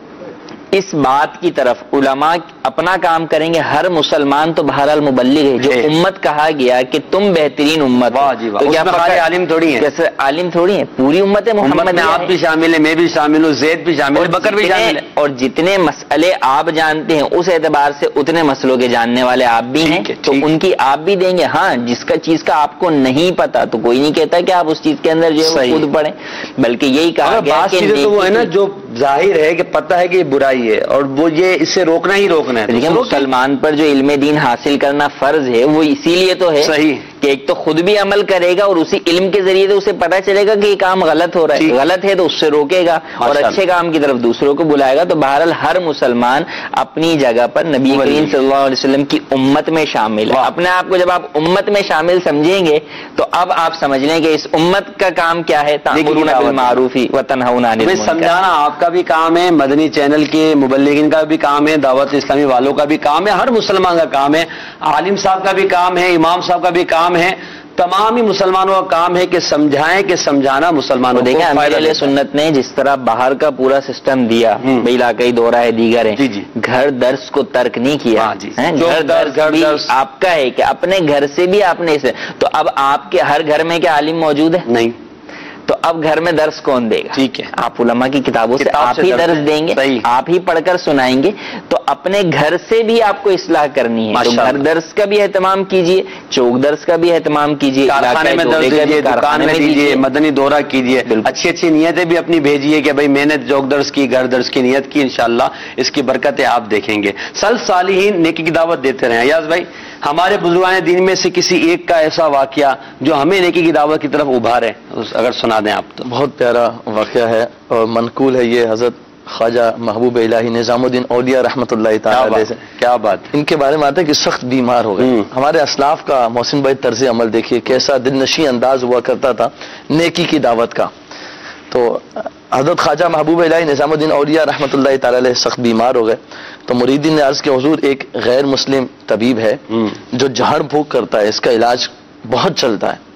اس بات کی طرف علماء اپنا کام کریں گے، ہر مسلمان تو بہرحال مبلغ ہے، جو امت کہا گیا کہ تم بہترین امت ہو، تو کیا عالم تھوڑی ہے، جیسے عالم تھوڑی ہے، پوری امت محمد میں آپ بھی شامل ہے، میں بھی شامل ہوں، زید بھی شامل ہے، بکر بھی شامل ہے، اور جتنے مسئلے آپ جانتے ہیں اس اعتبار سے اتنے مسئلوں کے جاننے والے آپ بھی ہیں، تو ان کی آپ بھی دیں گے۔ ہاں جس کا چیز کا آپ کو نہیں پتا تو کوئی نہیں کہتا کہ آپ اس چیز کے اندر جو ہے خود پڑھیں، بلکہ یہی کہا گیا کہ تو وہ ہے نا جو ظاہر ہے کہ پتہ ہے کہ یہ برائی ہے اور وہ یہ اس سے روکنا ہی روکنا ہے۔ لیکن مسلمان پر جو علم دین حاصل کرنا فرض ہے وہ اسی لیے تو ہے کہ ایک تو خود بھی عمل کرے گا اور اسی علم کے ذریعے سے اسے پتہ چلے گا کہ یہ کام غلط ہو رہا ہے، غلط ہے تو اس سے روکے گا اور اچھے کام کی طرف دوسروں کو بلائے گا۔ تو بہرحال ہر مسلمان اپنی جگہ پر نبی کریم صلی اللہ علیہ وسلم کی امت میں شامل ہے۔ اپنے آپ کو جب آپ امت میں شامل سمجھیں گے تو اب آپ سمجھ لیں کہ اس امت کا کام کیا ہے، تأمرون بالمعروف وتنہون عن المنکر۔ سمجھانا آپ کا بھی کام ہے، مدنی چینل کے مبلغین کا بھی کام ہے، دعوت اسلامی والوں کا بھی کام ہے، ہر مسلمان کا کام ہے، عالم صاحب کا بھی کام ہے، امام صاحب کا بھی کام ہے، تمام ہی مسلمانوں کا کام ہے کہ سمجھائیں، کہ سمجھانا مسلمانوں کو دیکھیں امیر علیہ سنت نے جس طرح باہر کا پورا سسٹم دیا، بھئی علاقائی دورہ ہے، دیگر ہے، گھر درس کو ترک نہیں کیا، گھر درس بھی آپ کا ہے کہ اپنے گھر سے بھی آپ نے، تو اب آپ کے ہر گھر میں کیا عالم موجود ہے؟ نہیں، تو اب گھر میں درس کون دے گا؟ ٹھیک ہے، آپ علماء کی کتابوں سے آپ ہی درس دیں گے، آپ ہی پڑھ کر سنائیں گے، تو اپنے گھر سے بھی آپ کو اصلاح کرنی ہے، تو گھر درس کا بھی اہتمام کیجئے، چوک درس کا بھی اہتمام کیجئے، کارخانے میں درس دیجئے، دکان میں دیجئے، مدنی دورہ کیجئے، اچھی اچھی نیتیں بھی اپنی بھیجئے کہ بھئی میں نے چوک درس کی، گھر درس کی نیت کی، انشاءاللہ اس کی برکتیں آپ دیکھیں گے۔ سلف صالحین نیکی کی دعوت دیتے رہیں۔ ایاز بھائی، ہمارے بزرگان دین میں سے کسی ایک کا ایسا واقعہ جو ہمیں نیکی کی دعوت کی طرف ابھارے، اگر سنا دیں آپ تو۔ بہت پیارا واقعہ ہے اور منقول ہے یہ حضرت خواجہ محبوب الہی نظام الدین اولیاء رحمۃ اللہ تعالی علیہ سے۔ کیا بات، ان کے بارے میں آتا ہے کہ سخت بیمار ہو گئے۔ ہمارے اسلاف کا محسن بھائی طرز عمل دیکھیے کیسا دل نشیں انداز ہوا کرتا تھا نیکی کی دعوت کا۔ تو حضرت خواجہ محبوب الہی نظام الدین اولیاء رحمۃ اللہ تعالی علیہ سخت بیمار ہو گئے، تو مریدین نے عرض کیا حضور ایک غیر مسلم طبیب ہے جو جھاڑ پھونک کرتا ہے، اس کا علاج بہت چلتا ہے،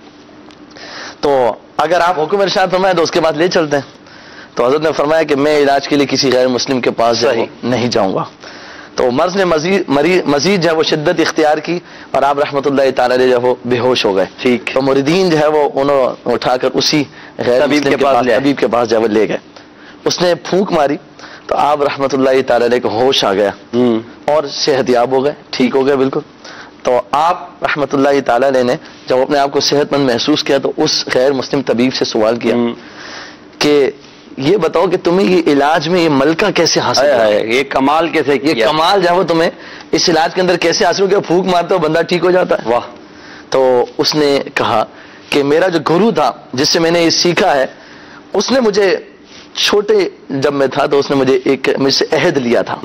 تو اگر آپ حکم ارشاد فرمائیں تو اس کے بعد لے چلتے ہیں۔ تو حضرت نے فرمایا کہ میں علاج کے لیے کسی غیر مسلم کے پاس نہیں جاؤں گا۔ تو مرض نے مزید جو ہے وہ شدت اختیار کی اور آپ رحمۃ اللہ تعالی علیہ جو ہے وہ بے ہوش ہو گئے۔ ٹھیک، تو مریدین جو ہے وہ انہوں اٹھا کر اسی غیر مسلم طبیب کے پاس جو ہے لے گئے، اس نے پھونک ماری تو آپ رحمۃ اللہ تعالی علیہ کو ہوش آ گیا اور صحت یاب ہو گئے، ٹھیک ہو گئے بالکل۔ تو آپ رحمۃ اللہ تعالی علیہ نے جب اپنے آپ کو صحت مند محسوس کیا تو اس غیر مسلم طبیب سے سوال کیا کہ یہ بتاؤ کہ تمہیں یہ علاج میں یہ ملکہ کیسے حاصل ہوا، یہ کمال کیسے کیا، یہ کمال جو ہے وہ تمہیں اس علاج کے اندر کیسے حاصل ہو گیا، پھونک مارتے ہو بندہ ٹھیک ہو جاتا ہے؟ واہ۔ تو اس نے کہا کہ میرا جو گرو تھا جس سے میں نے یہ سیکھا ہے، اس نے مجھے چھوٹے جب میں تھا تو اس نے مجھ سے عہد لیا تھا،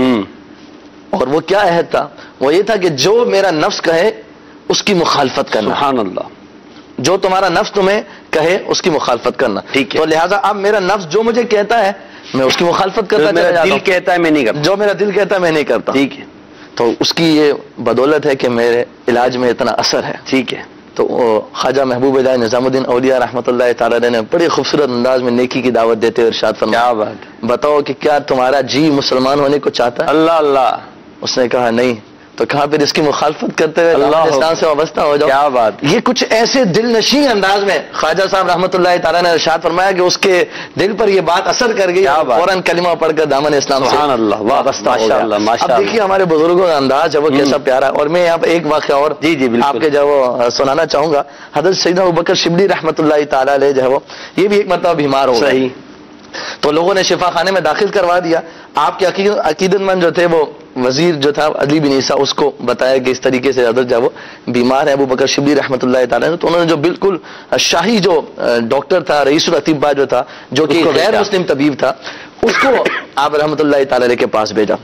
اور وہ کیا عہد تھا؟ وہ یہ تھا کہ جو میرا نفس کہے اس کی مخالفت کرنا۔ سبحان اللہ، جو تمہارا نفس تمہیں کہے اس کی مخالفت کرنا۔ ٹھیک ہے، تو لہٰذا اب میرا نفس جو مجھے کہتا ہے میں اس کی مخالفت کرتا چلا جاتا ہوں، دل کہتا ہے میں نہیں کرتا، جو میرا دل کہتا ہے میں نہیں کرتا۔ ٹھیک ہے، تو اس کی یہ بدولت ہے کہ میرے علاج میں اتنا اثر ہے۔ ٹھیک ہے، تو خواجہ محبوب الہی نظام الدین اولیاء رحمۃ اللہ تعالی علیہ نے بڑے خوبصورت انداز میں نیکی کی دعوت دیتے ہوئے ارشاد فرمایا، کیا بات، بتاؤ کہ کیا تمہارا جی مسلمان ہونے کو چاہتا ہے؟ اللہ اللہ۔ اس نے کہا نہیں، تو کہاں پھر اس کی مخالفت کرتے ہوئے اللہ اسلام سے وابستہ ہو جاؤ. کیا بات. یہ کچھ ایسے دل نشین انداز میں خواجہ صاحب رحمۃ اللہ تعالیٰ نے ارشاد فرمایا کہ اس کے دل پر یہ بات اثر کر گئی, فوراً کلمہ پڑھ کر دامن اسلام سے وابستہ ہو گیا. اب دیکھیے ہمارے بزرگوں کا انداز ہے وہ کیسا پیارا. اور میں یہاں پہ ایک واقعہ اور آپ کے جو وہ سنانا چاہوں گا. حضرت سیدنا ابوبکر شبلی رحمۃ اللہ تعالیٰ علیہ جو ہے وہ یہ بھی ایک مرتبہ بیمار ہو گئے, تو لوگوں نے شفا خانے میں داخل کروا دیا. آپ کے عقیدت مند جو تھے وہ وزیر جو تھا علی بن عیسیٰ, اس کو بتایا کہ اس طریقے سے حضرت جو وہ بیمار ہے ابوبکر شبلی رحمۃ اللہ تعالیٰ نے. تو انہوں نے جو بالکل شاہی جو ڈاکٹر تھا, رئیس الاطباء جو تھا, جو کہ غیر مسلم طبیب تھا, اس کو آپ رحمۃ اللہ تعالیٰ علیہ کے پاس بھیجا.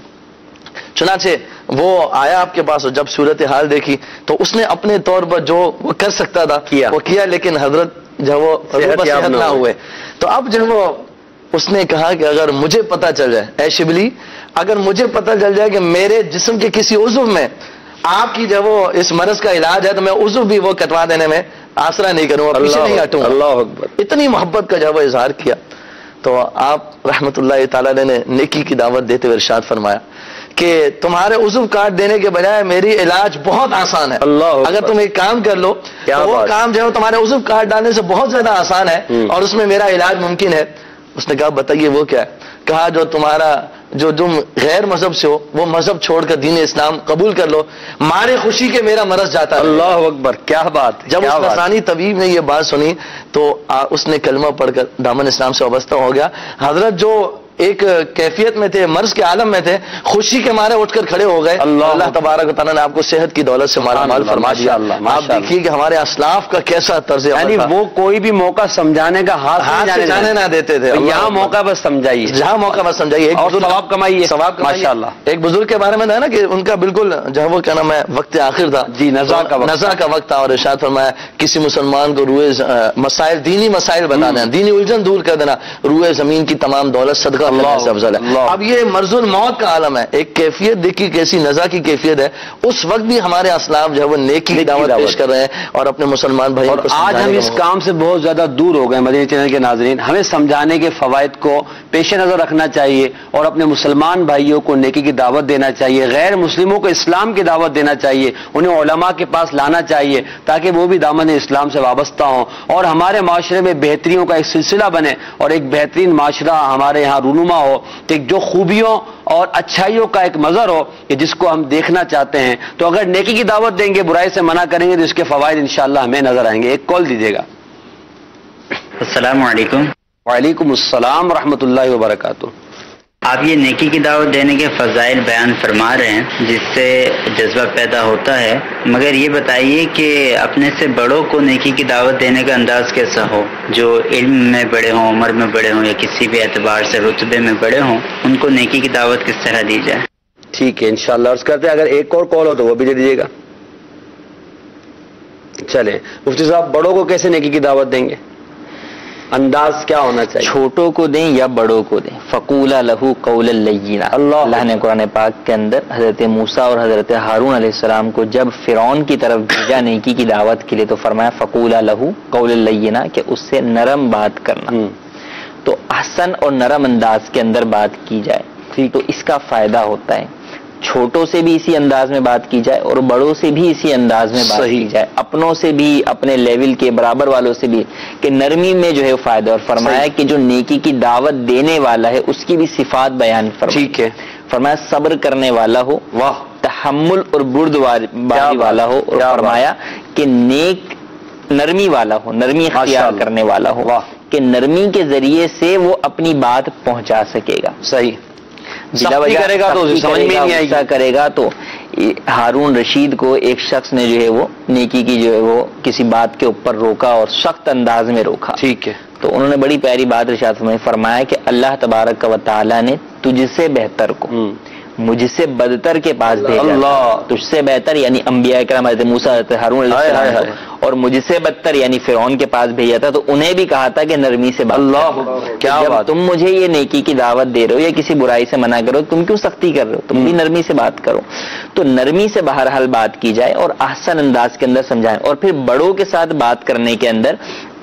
چنانچہ وہ آیا آپ کے پاس, اور جب صورتحال دیکھی تو اس نے اپنے طور پر جو وہ کر سکتا تھا وہ کیا, لیکن حضرت جو وہ صحت نہ ہوئے. تو اب جو وہ اس نے کہا کہ اگر مجھے پتا چل جائے, اے شبلی اگر مجھے پتا چل جائے کہ میرے جسم کے کسی عضو میں آپ کی جو وہ اس مرض کا علاج ہے, تو میں عضو بھی وہ کٹوا دینے میں آسرا نہیں کروں, پیچھے نہیں ہٹوں. اللہ اکبر. اتنی محبت کا جو وہ اظہار کیا. تو آپ رحمۃ اللہ تعالیٰ نے نیکی کی دعوت دیتے ہوئے ارشاد فرمایا کہ تمہارے عضو کاٹ دینے کے بجائے میری علاج بہت آسان ہے. اگر تم ایک کام کر لو تو وہ کام جو ہے تمہارے عضو کاٹ ڈالنے سے بہت زیادہ آسان ہے, اور اس میں میرا علاج ممکن ہے. اس نے کہا بتائیے وہ کیا ہے. کہا جو تمہارا جو تم غیر مذہب سے ہو وہ مذہب چھوڑ کر دین اسلام قبول کر لو, مارے خوشی کے میرا مرض جاتا ہے. اللہ اکبر. کیا بات. جب اس نصرانی طبیب نے یہ بات سنی تو اس نے کلمہ پڑھ کر دامن اسلام سے وابستہ ہو گیا. حضرت جو ایک کیفیت میں تھے, مرض کے عالم میں تھے, خوشی کے مارے اٹھ کر کھڑے ہو گئے. اللہ تبارک و تعالیٰ نے آپ کو صحت کی دولت سے مالا مال فرما دیا. آپ دیکھیے کہ ہمارے اسلاف کا کیسا طرز عمل تھا. وہ کوئی بھی موقع سمجھانے کا ہاتھ سے جانے نہ دیتے تھے. یہاں موقع بس سمجھائیے, جہاں موقع بس سمجھائیے, اور ثواب کمائیے. ماشاءاللہ. ایک بزرگ کے بارے میں تھا نا کہ ان کا بالکل جو ہے وہ کیا نام ہے وقت آخر تھا, جی نزا کا وقت تھا, اور ارشاد فرمایا کسی مسلمان کو روئے مسائل, دینی مسائل بتا دینا, دینی الجھن دور کر دینا, روئے زمین کی تمام دولت صدقہ کرنے سے افضل ہے. اب یہ مرض الموت کا عالم ہے. ایک کیفیت دیکھی کیسی نزا کی کیفیت ہے. اس وقت بھی ہمارے اسلاف جو ہے وہ نیکی کی دعوت پیش کر رہے ہیں اور اپنے مسلمان بھائیوں کو. آج ہم اس کام سے بہت زیادہ دور ہو گئے. مدنی چینل کے ناظرین, ہمیں سمجھانے کے فوائد کو پیش نظر رکھنا چاہیے اور اپنے مسلمان بھائیوں کو نیکی کی دعوت دینا چاہیے, غیر مسلموں کو اسلام کی دعوت دینا چاہیے, انہیں علماء کے پاس لانا چاہیے تاکہ وہ بھی دامن اسلام سے وابستہ ہوں اور ہمارے معاشرے میں بہتریوں کا ایک سلسلہ بنے اور ایک بہترین معاشرہ ہمارے یہاں رونما ہو, کہ جو خوبیوں اور اچھائیوں کا ایک مظہر ہو کہ جس کو ہم دیکھنا چاہتے ہیں. تو اگر نیکی کی دعوت دیں گے, برائی سے منع کریں گے, تو اس کے فوائد انشاءاللہ ہمیں نظر آئیں گے. ایک کال دیجیے گا. السلام علیکم. وعلیکم السلام ورحمۃ اللہ وبرکاتہ. آپ یہ نیکی کی دعوت دینے کے فضائل بیان فرما رہے ہیں جس سے جذبہ پیدا ہوتا ہے, مگر یہ بتائیے کہ اپنے سے بڑوں کو نیکی کی دعوت دینے کا انداز کیسا ہو, جو علم میں بڑے ہوں, عمر میں بڑے ہوں, یا کسی بھی اعتبار سے رتبے میں بڑے ہوں, ان کو نیکی کی دعوت کس طرح دی جائے؟ ٹھیک ہے انشاءاللہ عرض کرتے ہیں. اگر ایک اور کال ہو تو وہ بھی دے دیجیے گا. چلے مفتی صاحب, بڑوں کو کیسے نیکی کی دعوت دیں گے, انداز کیا ہونا چاہیے؟ چھوٹوں کو دیں یا بڑوں کو دیں؟ فقولا لہو قولا لینا. اللہ نے قرآن پاک کے اندر حضرت موسیٰ اور حضرت ہارون علیہ السلام کو جب فرعون کی طرف بھیجا نیکی کی دعوت کے لیے تو فرمایا فقولا لہو قولا لینا, کہ اس سے نرم بات کرنا. تو احسن اور نرم انداز کے اندر بات کی جائے تو اس کا فائدہ ہوتا ہے. چھوٹوں سے بھی اسی انداز میں بات کی جائے اور بڑوں سے بھی اسی انداز میں بات کی جائے, اپنوں سے بھی, اپنے لیول کے برابر والوں سے بھی, کہ نرمی میں جو ہے فائدہ. اور فرمایا کہ جو نیکی کی دعوت دینے والا ہے اس کی بھی صفات بیان فرمایا. ٹھیک ہے. فرمایا صبر کرنے والا ہو, واہ, تحمل اور بردباری والا ہو, اور فرمایا کہ نیک نرمی والا ہو, نرمی اختیار کرنے والا ہو, واہ, کہ نرمی کے ذریعے سے وہ اپنی بات پہنچا سکے گا. صحیح. کرے گا تو سمجھ میں نہیں آئے گا. کرے گا تو ہارون رشید کو ایک شخص نے جو ہے وہ نیکی کی جو ہے وہ کسی بات کے اوپر روکا اور سخت انداز میں روکا. ٹھیک ہے. تو انہوں نے بڑی پیاری بات ارشاد میں فرمایا کہ اللہ تبارک و تعالی نے تجھ سے بہتر کو مجھ سے بدتر کے پاس بھیجا. تجھ سے بہتر یعنی انبیاء کرام حضرت موسیٰ حضرت ہارون علیہ السلام کو, اور مجھ سے بدتر یعنی فرعون کے پاس بھیجا تھا. تو انہیں بھی کہا تھا کہ نرمی سے بات. کیا جب تم مجھے یہ نیکی کی دعوت دے رہے ہو یا کسی برائی سے منع کرو, تم کیوں سختی کر رہے ہو, تم بھی نرمی سے بات کرو. تو نرمی سے بہرحال بات کی جائے اور احسن انداز کے اندر سمجھائیں. اور پھر بڑوں کے ساتھ بات کرنے کے اندر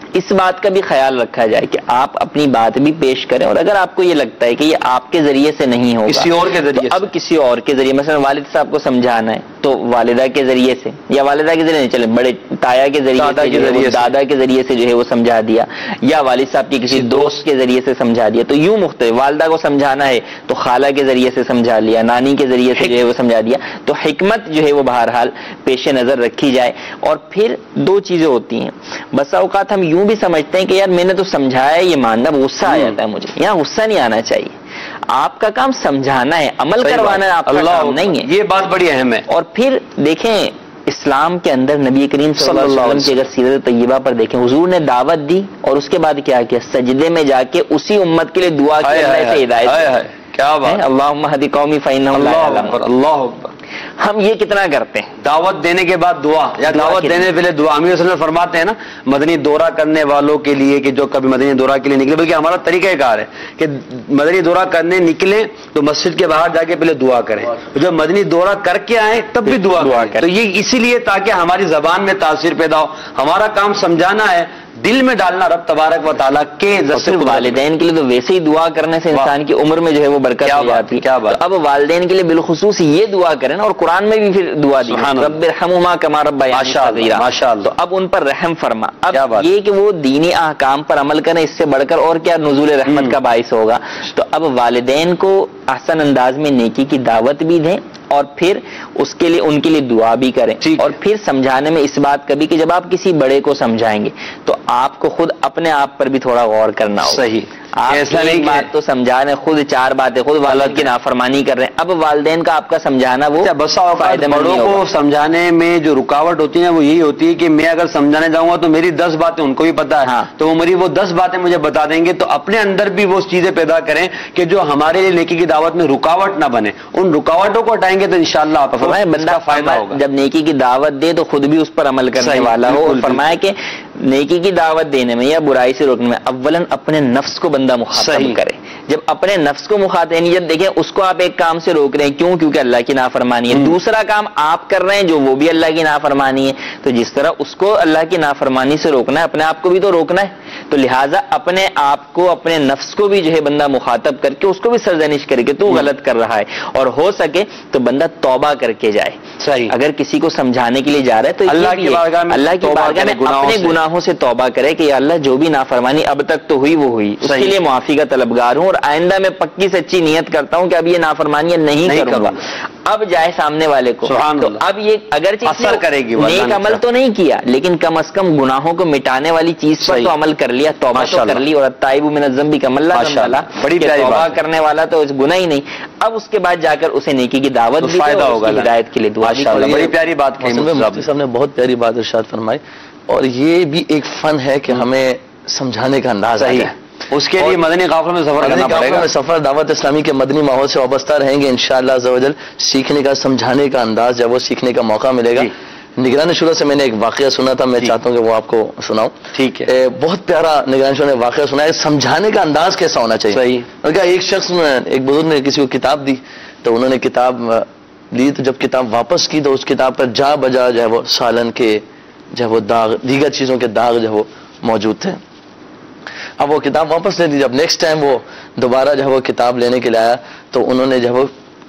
اس بات کا بھی خیال رکھا جائے کہ آپ اپنی بات بھی پیش کریں، اور اگر آپ کو یہ لگتا ہے کہ یہ آپ کے ذریعے سے نہیں ہوگا، کسی اور کے ذریعے، اب کسی اور کے ذریعے، مثلا والد صاحب کو سمجھانا ہے تو والدہ کے ذریعے سے، یا والدہ کے ذریعے نہیں، چلے بڑے تایا کے ذریعے سے، دادا کے ذریعے سے جو ہے وہ سمجھا دیا، یا والد صاحب کی کسی دوست کے ذریعے سے سمجھا دیا، تو یوں مختلف. والدہ کو سمجھانا ہے تو خالہ کے ذریعے سے سمجھا لیا، نانی کے ذریعے سے جو ہے وہ سمجھا دیا. تو حکمت جو ہے وہ بہرحال پیش نظر رکھی جائے. اور پھر دو چیزیں ہوتی ہیں، بسا اوقات ہم یوں بھی سمجھتے ہیں کہ یار میں نے تو سمجھایا، یہ ماننا، غصہ آ جاتا ہے مجھے. یہاں غصہ نہیں آنا چاہیے، آپ کا کام سمجھانا ہے، عمل کروانا ہے، آپ کا کام نہیں ہے. یہ بات بڑی اہم ہے. اور پھر دیکھیں اسلام کے اندر نبی کریم صلی اللہ علیہ وسلم کی اگر سیرت طیبہ پر دیکھیں، حضور نے دعوت دی اور اس کے بعد کیا کیا؟ سجدے میں جا کے اسی امت کے لیے دعا کی، اللہ سے ہدایت. کیا بات، اللہم اہد قومی فإنہم لا یعلمون. اللہ اکبر. ہم یہ کتنا کرتے ہیں؟ دعوت دینے کے بعد دعا، یا دعوت دینے سے پہلے دعا. امیر صلی اللہ علیہ وسلم فرماتے ہیں نا مدنی دورہ کرنے والوں کے لیے کہ جو کبھی مدنی دورہ کے لیے نکلے، بلکہ ہمارا طریقہ کار ہے کہ مدنی دورہ کرنے نکلیں تو مسجد کے باہر جا کے پہلے دعا کریں، جب مدنی دورہ کر کے آئیں تب بھی دعا کریں. تو یہ اسی لیے تاکہ ہماری زبان میں تاثیر پیدا ہو. ہمارا کام سمجھانا ہے، دل میں ڈالنا رب تبارک و تعالیٰ کے. صرف والدین کے لیے تو ویسے ہی دعا کرنے سے انسان کی عمر میں جو ہے وہ برکت ہو جاتی ہے. اب والدین کے لیے بالخصوص یہ دعا کریں نا، اور قرآن میں بھی پھر دعا دی، رب ارحمہما کما ربیانی صغیرا. تو اب ان پر رحم فرما. اب یہ کہ وہ دینی احکام پر عمل کریں، اس سے بڑھ کر اور کیا نزول رحمت کا باعث ہوگا. تو اب والدین کو احسن انداز میں نیکی کی دعوت بھی دیں، اور پھر اس کے لیے ان کے لیے دعا بھی کریں. اور پھر سمجھانے میں اس بات کا بھی کہ جب آپ کسی بڑے کو سمجھائیں گے تو آپ کو خود اپنے آپ پر بھی تھوڑا غور کرنا ہوگا. صحیح، آپ ایک بات تو سمجھا رہے ہیں، خود چار باتیں خود والد کی نافرمانی کر رہے ہیں. اب والدین کا آپ کا سمجھانا وہ فائدہ مند بڑوں کو سمجھانے میں جو رکاوٹ ہوتی ہے وہ یہی ہوتی ہے کہ میں اگر سمجھانے جاؤں گا تو میری 10 باتیں ان کو بھی پتا ہے، تو وہ 10 باتیں مجھے بتا دیں گے. تو اپنے اندر بھی وہ چیزیں پیدا کریں کہ جو ہمارے لیے نیکی کی دعوت میں رکاوٹ نہ بنے. ان رکاوٹوں کو ہٹائیں گے تو انشاءاللہ آپ کو بندہ فائدہ ہوگا. جب نیکی کی دعوت دے تو خود بھی اس پر عمل کرنے والا ہو. اور فرمایا کہ نیکی کی دعوت دینے میں یا برائی سے روکنے میں اولاً اپنے نفس کو بندہ مخاطب کرے. جب اپنے نفس کو مخاطب، یعنی جب دیکھیں اس کو آپ ایک کام سے روک رہے ہیں، کیوں؟ کیونکہ اللہ کی نافرمانی ہے. دوسرا کام آپ کر رہے ہیں جو وہ بھی اللہ کی نافرمانی ہے. تو جس طرح اس کو اللہ کی نافرمانی سے روکنا ہے، اپنے آپ کو بھی تو روکنا ہے. تو لہٰذا اپنے آپ کو، اپنے نفس کو بھی جو ہے بندہ مخاطب کر کے اس کو بھی سرزنش کرے کہ تو غلط کر رہا ہے. اور ہو سکے تو بندہ توبہ کر کے جائے. صحیح. اگر کسی کو سمجھانے کے لیے جا رہا ہے تو اللہ کی بارگاہ میں اپنے گناہوں سے توبہ کرے کہ یا اللہ جو بھی نافرمانی اب تک تو ہوئی وہ ہوئی، اس کے لیے معافی کا طلبگار ہوں، اور آئندہ میں پکی سچی نیت کرتا ہوں کہ اب یہ نافرمانیاں نہیں کروں گا. اب جائے سامنے والے کو تو اب یہ اگرچہ اثر کرے گی، نیک عمل تو نہیں کیا لیکن کم از کم گناہوں کو مٹانے والی چیز پر تو عمل کر لیا، توبہ تو کر لی. اور التائب من الذنب کمن لا ذنب لہ، بڑی توبہ کرنے والا تو گناہ ہی نہیں. اب اس کے بعد جا کر اسے نیکی کی دعوت بھی فائدہ ہوگا، ہدایت کے لیے دعا. بڑی پیاری بات کہی مفتی صاحب نے، بہت پیاری بات ارشاد فرمائی. اور یہ بھی ایک فن ہے کہ ہمیں سمجھانے کا انداز ہے. اس کے لیے مدنی قافلوں میں سفر کرنا پڑے گا. سفر دعوت اسلامی کے مدنی ماحول سے وابستہ رہیں گے انشاءاللہ عز و جل. سیکھنے کا، سمجھانے کا انداز جب وہ سیکھنے کا موقع ملے گا. نگران شورا سے میں نے ایک واقعہ سنا تھا، میں چاہتا ہوں کہ وہ آپ کو سناؤں. ٹھیک ہے. بہت پیارا نگران شورا نے واقعہ سنا ہے. سمجھانے کا انداز کیسا ہونا چاہیے. صحیح. ایک شخص نے، ایک بزرگ نے کسی کو کتاب دی تو انہوں نے کتاب لی، تو جب کتاب واپس کی تو اس کتاب پر جا بجا جو ہے وہ سالن کے جو ہے وہ داغ، دیگر چیزوں کے داغ جو ہے وہ موجود تھے. اب وہ کتاب واپس لے دی. جب نیکسٹ ٹائم وہ دوبارہ جو ہے وہ کتاب لینے کے لیے آیا تو انہوں نے جو ہے وہ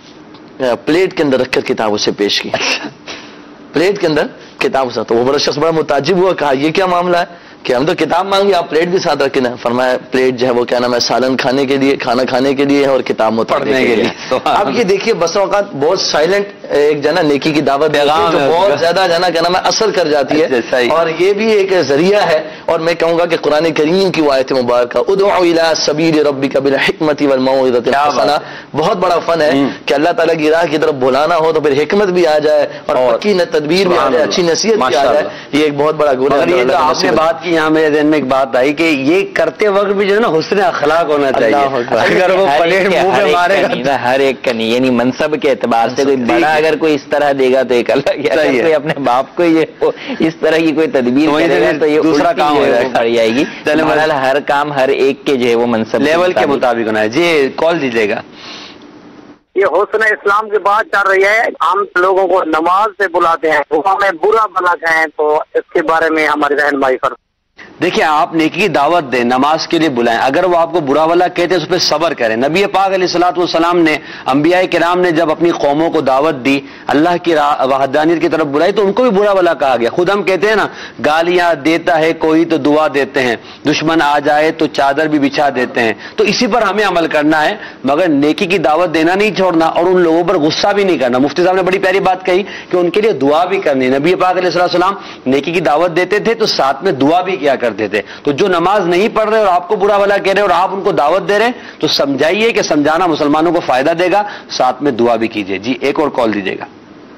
پلیٹ کے اندر رکھ کر کتاب اسے پیش کی. پلیٹ کے اندر کتاب اسے. تو وہ بڑا شخص بڑا متعجب ہوا، کہا یہ کیا معاملہ ہے کہ ہم تو کتاب مانگی، آپ پلیٹ بھی ساتھ رکھیں. فرمایا پلیٹ جو ہے وہ کیا نام ہے، سالن کھانے کے لیے، کھانا کھانے کے لیے، اور کتاب پڑھنے کے لیے. اب یہ دیکھیے بس اوقات بہت سائلنٹ ایک جنا نیکی کی دعوت جو بہت زیادہ جنا کیا نام ہے اثر کر جاتی ہے. اور یہ بھی ایک ذریعہ ہے. اور میں کہوں گا کہ قرآن کریم کی آیت مبارکہ ادعو الی سبیل ربک بالحکمۃ والموعظۃ الحسنہ بہت بڑا فن ہے کہ اللہ تعالیٰ کی راہ کی طرف بلانا ہو تو پھر حکمت بھی آ جائے اور پکی تدبیر بھی آ جائے، اچھی نصیحت بھی آ جائے. یہ ایک بہت بڑا گن ہے. آپ نے بات کی، یہاں میرے ذہن میں ایک بات آئی کہ یہ کرتے وقت بھی جو ہے نا حسن اخلاق ہونا چاہیے. اگر وہ پلیٹ منہ پہ مارے گا، ہر ایک کا نہیں، یعنی منصب کے اعتبار سے کوئی بڑا اگر کوئی اس طرح دے گا تو ایک الگ ہے. کوئی اپنے باپ کو یہ اس طرح کی کوئی تدبیر کرے گا تو یہ دوسرا کام ہو جائے گی. ہر کام ہر ایک کے جو ہے وہ منصب لیول کے مطابق ہونا ہے. جی کال دیجیے گا. یہ حسن اسلام کی بات چل رہی ہے. ہم لوگوں کو نماز سے بلاتے ہیں، وہ ہمیں برا بھلا کہیں تو اس کے بارے میں ہماری رہنمائی کر. دیکھیں آپ نیکی کی دعوت دیں، نماز کے لیے بلائیں، اگر وہ آپ کو برا بھلا کہتے ہیں اس پہ صبر کریں۔ نبی پاک علیہ الصلوۃ والسلام نے، انبیاء کرام نے جب اپنی قوموں کو دعوت دی، اللہ کی وحدانیت کی طرف بلائی تو ان کو بھی برا بھلا کہا گیا۔ خود ہم کہتے ہیں نا، گالیاں دیتا ہے کوئی تو دعا دیتے ہیں، دشمن آ جائے تو چادر بھی بچھا دیتے ہیں، تو اسی پر ہمیں عمل کرنا ہے، مگر نیکی کی دعوت دینا نہیں چھوڑنا اور ان لوگوں پر غصہ بھی نہیں کرنا۔ مفتی صاحب نے بڑی پیاری بات کہی کہ ان کے لیے دعا بھی کرنی۔ نبی پاک علیہ السلام نیکی کی دعوت دیتے تھے تو ساتھ میں دعا بھی کیا کرتے تھے۔ تو جو نماز نہیں پڑھ رہے اور آپ کو برا بھلا کہہ رہے اور آپ ان کو دعوت دے رہے ہیں تو سمجھائیے کہ سمجھانا مسلمانوں کو فائدہ دے گا، ساتھ میں دعا بھی کیجیے۔ جی ایک اور کال دیجیے گا۔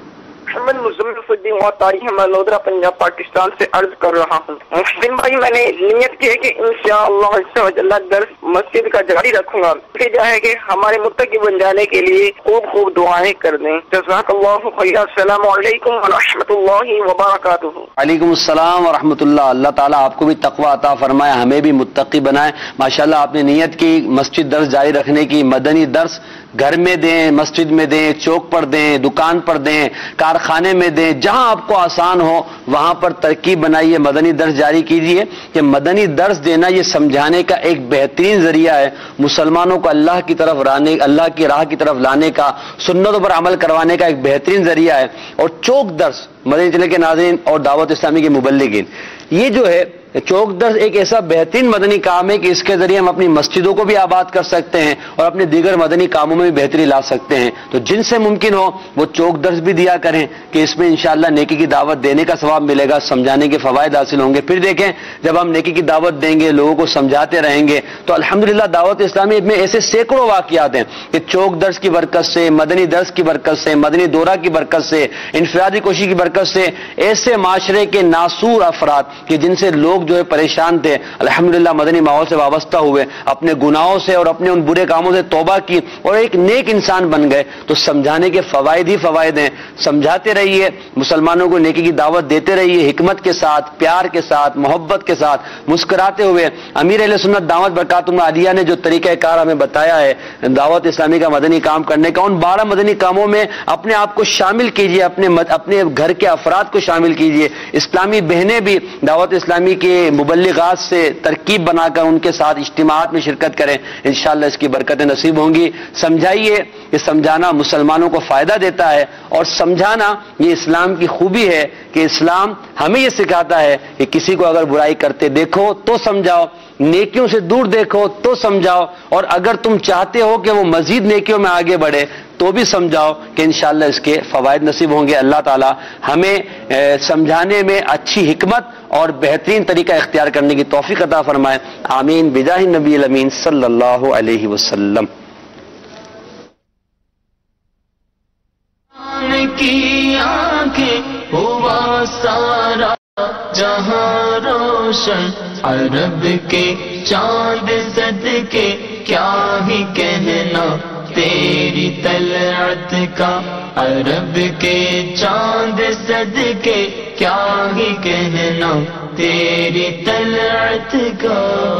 محمد مزمل الدین تاریخ ملودرا پنجاب پاکستان سے عرض کر رہا ہوں۔ محسن بھائی میں نے نیت کی ہے کہ انشاءاللہ عز و جل درس مسجد کا جاری رکھوں گا، کیا ہے کہ ہمارے متقی بن جانے کے لیے خوب خوب دعائیں کر دیں۔ جزاک اللہ خیر۔ السلام علیکم ورحمۃ اللہ وبرکاتہ۔ وعلیکم السلام ورحمۃ اللہ۔ اللہ تعالیٰ آپ کو بھی تقوی عطا فرمائے، ہمیں بھی متقی بنائے۔ ماشاءاللہ آپ نے نیت کی مسجد درس جاری رکھنے کی، مدنی درس گھر میں دیں، مسجد میں دیں، چوک پر دیں، دکان پر دیں، کارخانے میں دیں، جہاں آپ کو آسان ہو وہاں پر ترکیب بنائیے، مدنی درس جاری کیجیے۔ کہ مدنی درس دینا یہ سمجھانے کا ایک بہترین ذریعہ ہے، مسلمانوں کو اللہ کی طرف اللہ کی راہ کی طرف لانے کا، سنتوں پر عمل کروانے کا ایک بہترین ذریعہ ہے۔ اور چوک درس مدنی چینل کے ناظرین اور دعوت اسلامی کے مبلغین، یہ جو ہے چوک درس ایک ایسا بہترین مدنی کام ہے کہ اس کے ذریعے ہم اپنی مسجدوں کو بھی آباد کر سکتے ہیں اور اپنے دیگر مدنی کاموں میں بھی بہتری لا سکتے ہیں۔ تو جن سے ممکن ہو وہ چوک درس بھی دیا کریں کہ اس میں انشاءاللہ نیکی کی دعوت دینے کا ثواب ملے گا، سمجھانے کے فوائد حاصل ہوں گے۔ پھر دیکھیں جب ہم نیکی کی دعوت دیں گے، لوگوں کو سمجھاتے رہیں گے تو الحمدللہ دعوت اسلامی میں ایسے سینکڑوں واقعات ہیں کہ چوک درس کی برکت سے، مدنی درس کی برکت سے، مدنی دورہ کی برکت سے، انفرادی کوشش کی برکت سے ایسے معاشرے کے ناسور افراد کہ جن سے لوگ جو ہے پریشان تھے، الحمدللہ مدنی ماحول سے وابستہ ہوئے، اپنے گناہوں سے اور اپنے ان برے کاموں سے توبہ کی اور ایک نیک انسان بن گئے۔ تو سمجھانے کے فوائد ہی فوائد ہیں، سمجھاتے رہیے، مسلمانوں کو نیکی کی دعوت دیتے رہیے، حکمت کے ساتھ، پیار کے ساتھ، محبت کے ساتھ، مسکراتے ہوئے۔ امیر اہل سنت دعوت برکاتہ عالیہ نے جو طریقہ کار ہمیں بتایا ہے دعوت اسلامی کا مدنی کام کرنے کا، ان 12 مدنی کاموں میں اپنے آپ کو شامل کیجیے، اپنے گھر کے افراد کو شامل کیجیے۔ اسلامی بہنیں بھی دعوت اسلامی کے مبلغات سے ترکیب بنا کر ان کے ساتھ اجتماعات میں شرکت کریں، انشاءاللہ اس کی برکتیں نصیب ہوں گی۔ سمجھائیے کہ سمجھانا مسلمانوں کو فائدہ دیتا ہے، اور سمجھانا یہ اسلام کی خوبی ہے کہ اسلام ہمیں یہ سکھاتا ہے کہ کسی کو اگر برائی کرتے دیکھو تو سمجھاؤ، نیکیوں سے دور دیکھو تو سمجھاؤ، اور اگر تم چاہتے ہو کہ وہ مزید نیکیوں میں آگے بڑھے تو بھی سمجھاؤ کہ انشاءاللہ اس کے فوائد نصیب ہوں گے۔ اللہ تعالی ہمیں سمجھانے میں اچھی حکمت اور بہترین طریقہ اختیار کرنے کی توفیق عطا فرمائے، آمین بجاہ نبی الامین صلی اللہ علیہ وسلم۔ کی آنکھیں ہوا سارا جہاں روشن، عرب کے چاند صدقے کیا ہی کہنا تیری طلعت کا، عرب کے چاند صدقے کیا ہی کہنا تیری طلعت کا۔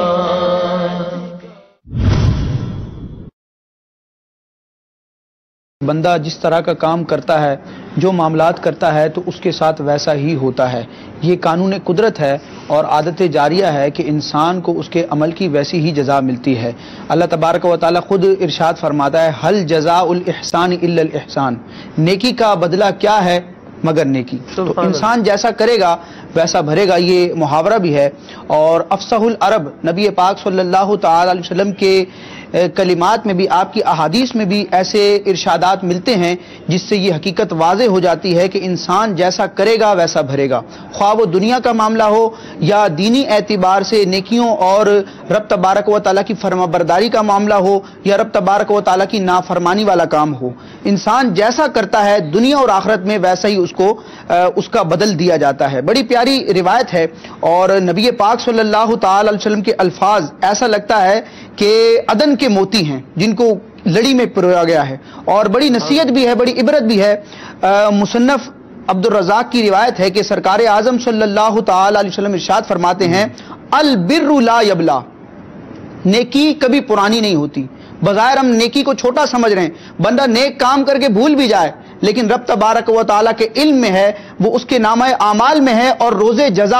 بندہ جس طرح کا کام کرتا ہے، جو معاملات کرتا ہے تو اس کے ساتھ ویسا ہی ہوتا ہے۔ یہ قانون قدرت ہے اور عادت جاریہ ہے کہ انسان کو اس کے عمل کی ویسی ہی جزا ملتی ہے۔ اللہ تبارک و تعالی خود ارشاد فرماتا ہے، حل جزاء الاحسان الا الاحسان، نیکی کا بدلہ کیا ہے مگر نیکی۔ تو انسان جیسا کرے گا ویسا بھرے گا، یہ محاورہ بھی ہے۔ اور افصح العرب نبی پاک صلی اللہ تعالی علیہ وسلم کے کلمات میں بھی، آپ کی احادیث میں بھی ایسے ارشادات ملتے ہیں جس سے یہ حقیقت واضح ہو جاتی ہے کہ انسان جیسا کرے گا ویسا بھرے گا، خواہ وہ دنیا کا معاملہ ہو یا دینی اعتبار سے نیکیوں اور رب تبارک و تعالیٰ کی فرما برداری کا معاملہ ہو یا رب تبارک و تعالیٰ کی نافرمانی والا کام ہو۔ انسان جیسا کرتا ہے دنیا اور آخرت میں ویسا ہی اس کا بدل دیا جاتا ہے۔ بڑی پیاری روایت ہے، اور نبی پاک صلی اللہ تعالی علیہ وسلم کے الفاظ ایسا لگتا ہے کہ عدن کے موتی ہیں جن کو لڑی میں پرویا گیا ہے، اور بڑی نصیحت بھی ہے، بڑی عبرت بھی ہے۔ مصنف عبد الرزاق کی روایت ہے کہ سرکار اعظم صلی اللہ تعالی علیہ وسلم ارشاد فرماتے ہیں، البر لا یبلا، نیکی کبھی پرانی نہیں ہوتی۔ بظاہر ہم نیکی کو چھوٹا سمجھ رہے ہیں، بندہ نیک کام کر کے بھول بھی جائے، لیکن رب تبارک و تعالیٰ کے علم میں ہے، وہ اس کے نامہ اعمال میں ہے، اور روز جزا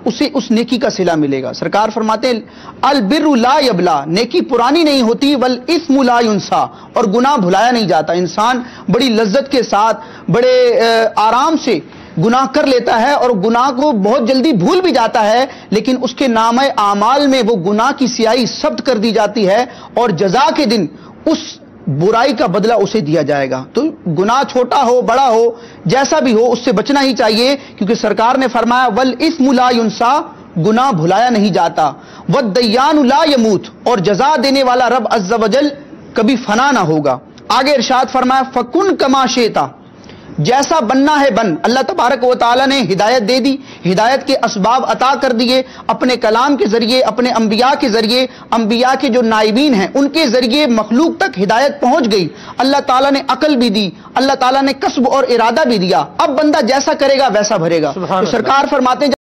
اسے اس نیکی کا صلہ ملے گا. سرکار فرماتے ہیں البر لا یبلا، نیکی پرانی نہیں ہوتی، والاسم لا ینسا، اور گناہ بھلایا نہیں جاتا. انسان بڑی لذت کے ساتھ بڑے آرام سے گناہ کر لیتا ہے اور گناہ کو بہت جلدی بھول بھی جاتا ہے، لیکن اس کے نامہ اعمال میں وہ گناہ کی سیاہی ثبت کر دی جاتی ہے اور جزا کے دن اس برائی کا بدلہ اسے دیا جائے گا. تو گناہ چھوٹا ہو بڑا ہو جیسا بھی ہو اس سے بچنا ہی چاہیے، کیونکہ سرکار نے فرمایا والاسم لا ینسا، گناہ بھلایا نہیں جاتا، والدیان لا یموت، اور جزا دینے والا رب عز و جل کبھی فنا نہ ہوگا. آگے ارشاد فرمایا فکن کما شئتا، جیسا بننا ہے بن. اللہ تبارک و تعالیٰ نے ہدایت دے دی، ہدایت کے اسباب عطا کر دیے اپنے کلام کے ذریعے، اپنے انبیاء کے ذریعے، انبیاء کے جو نائبین ہیں ان کے ذریعے مخلوق تک ہدایت پہنچ گئی. اللہ تعالیٰ نے عقل بھی دی، اللہ تعالیٰ نے کسب اور ارادہ بھی دیا. اب بندہ جیسا کرے گا ویسا بھرے گا. تو سرکار فرماتے ہیں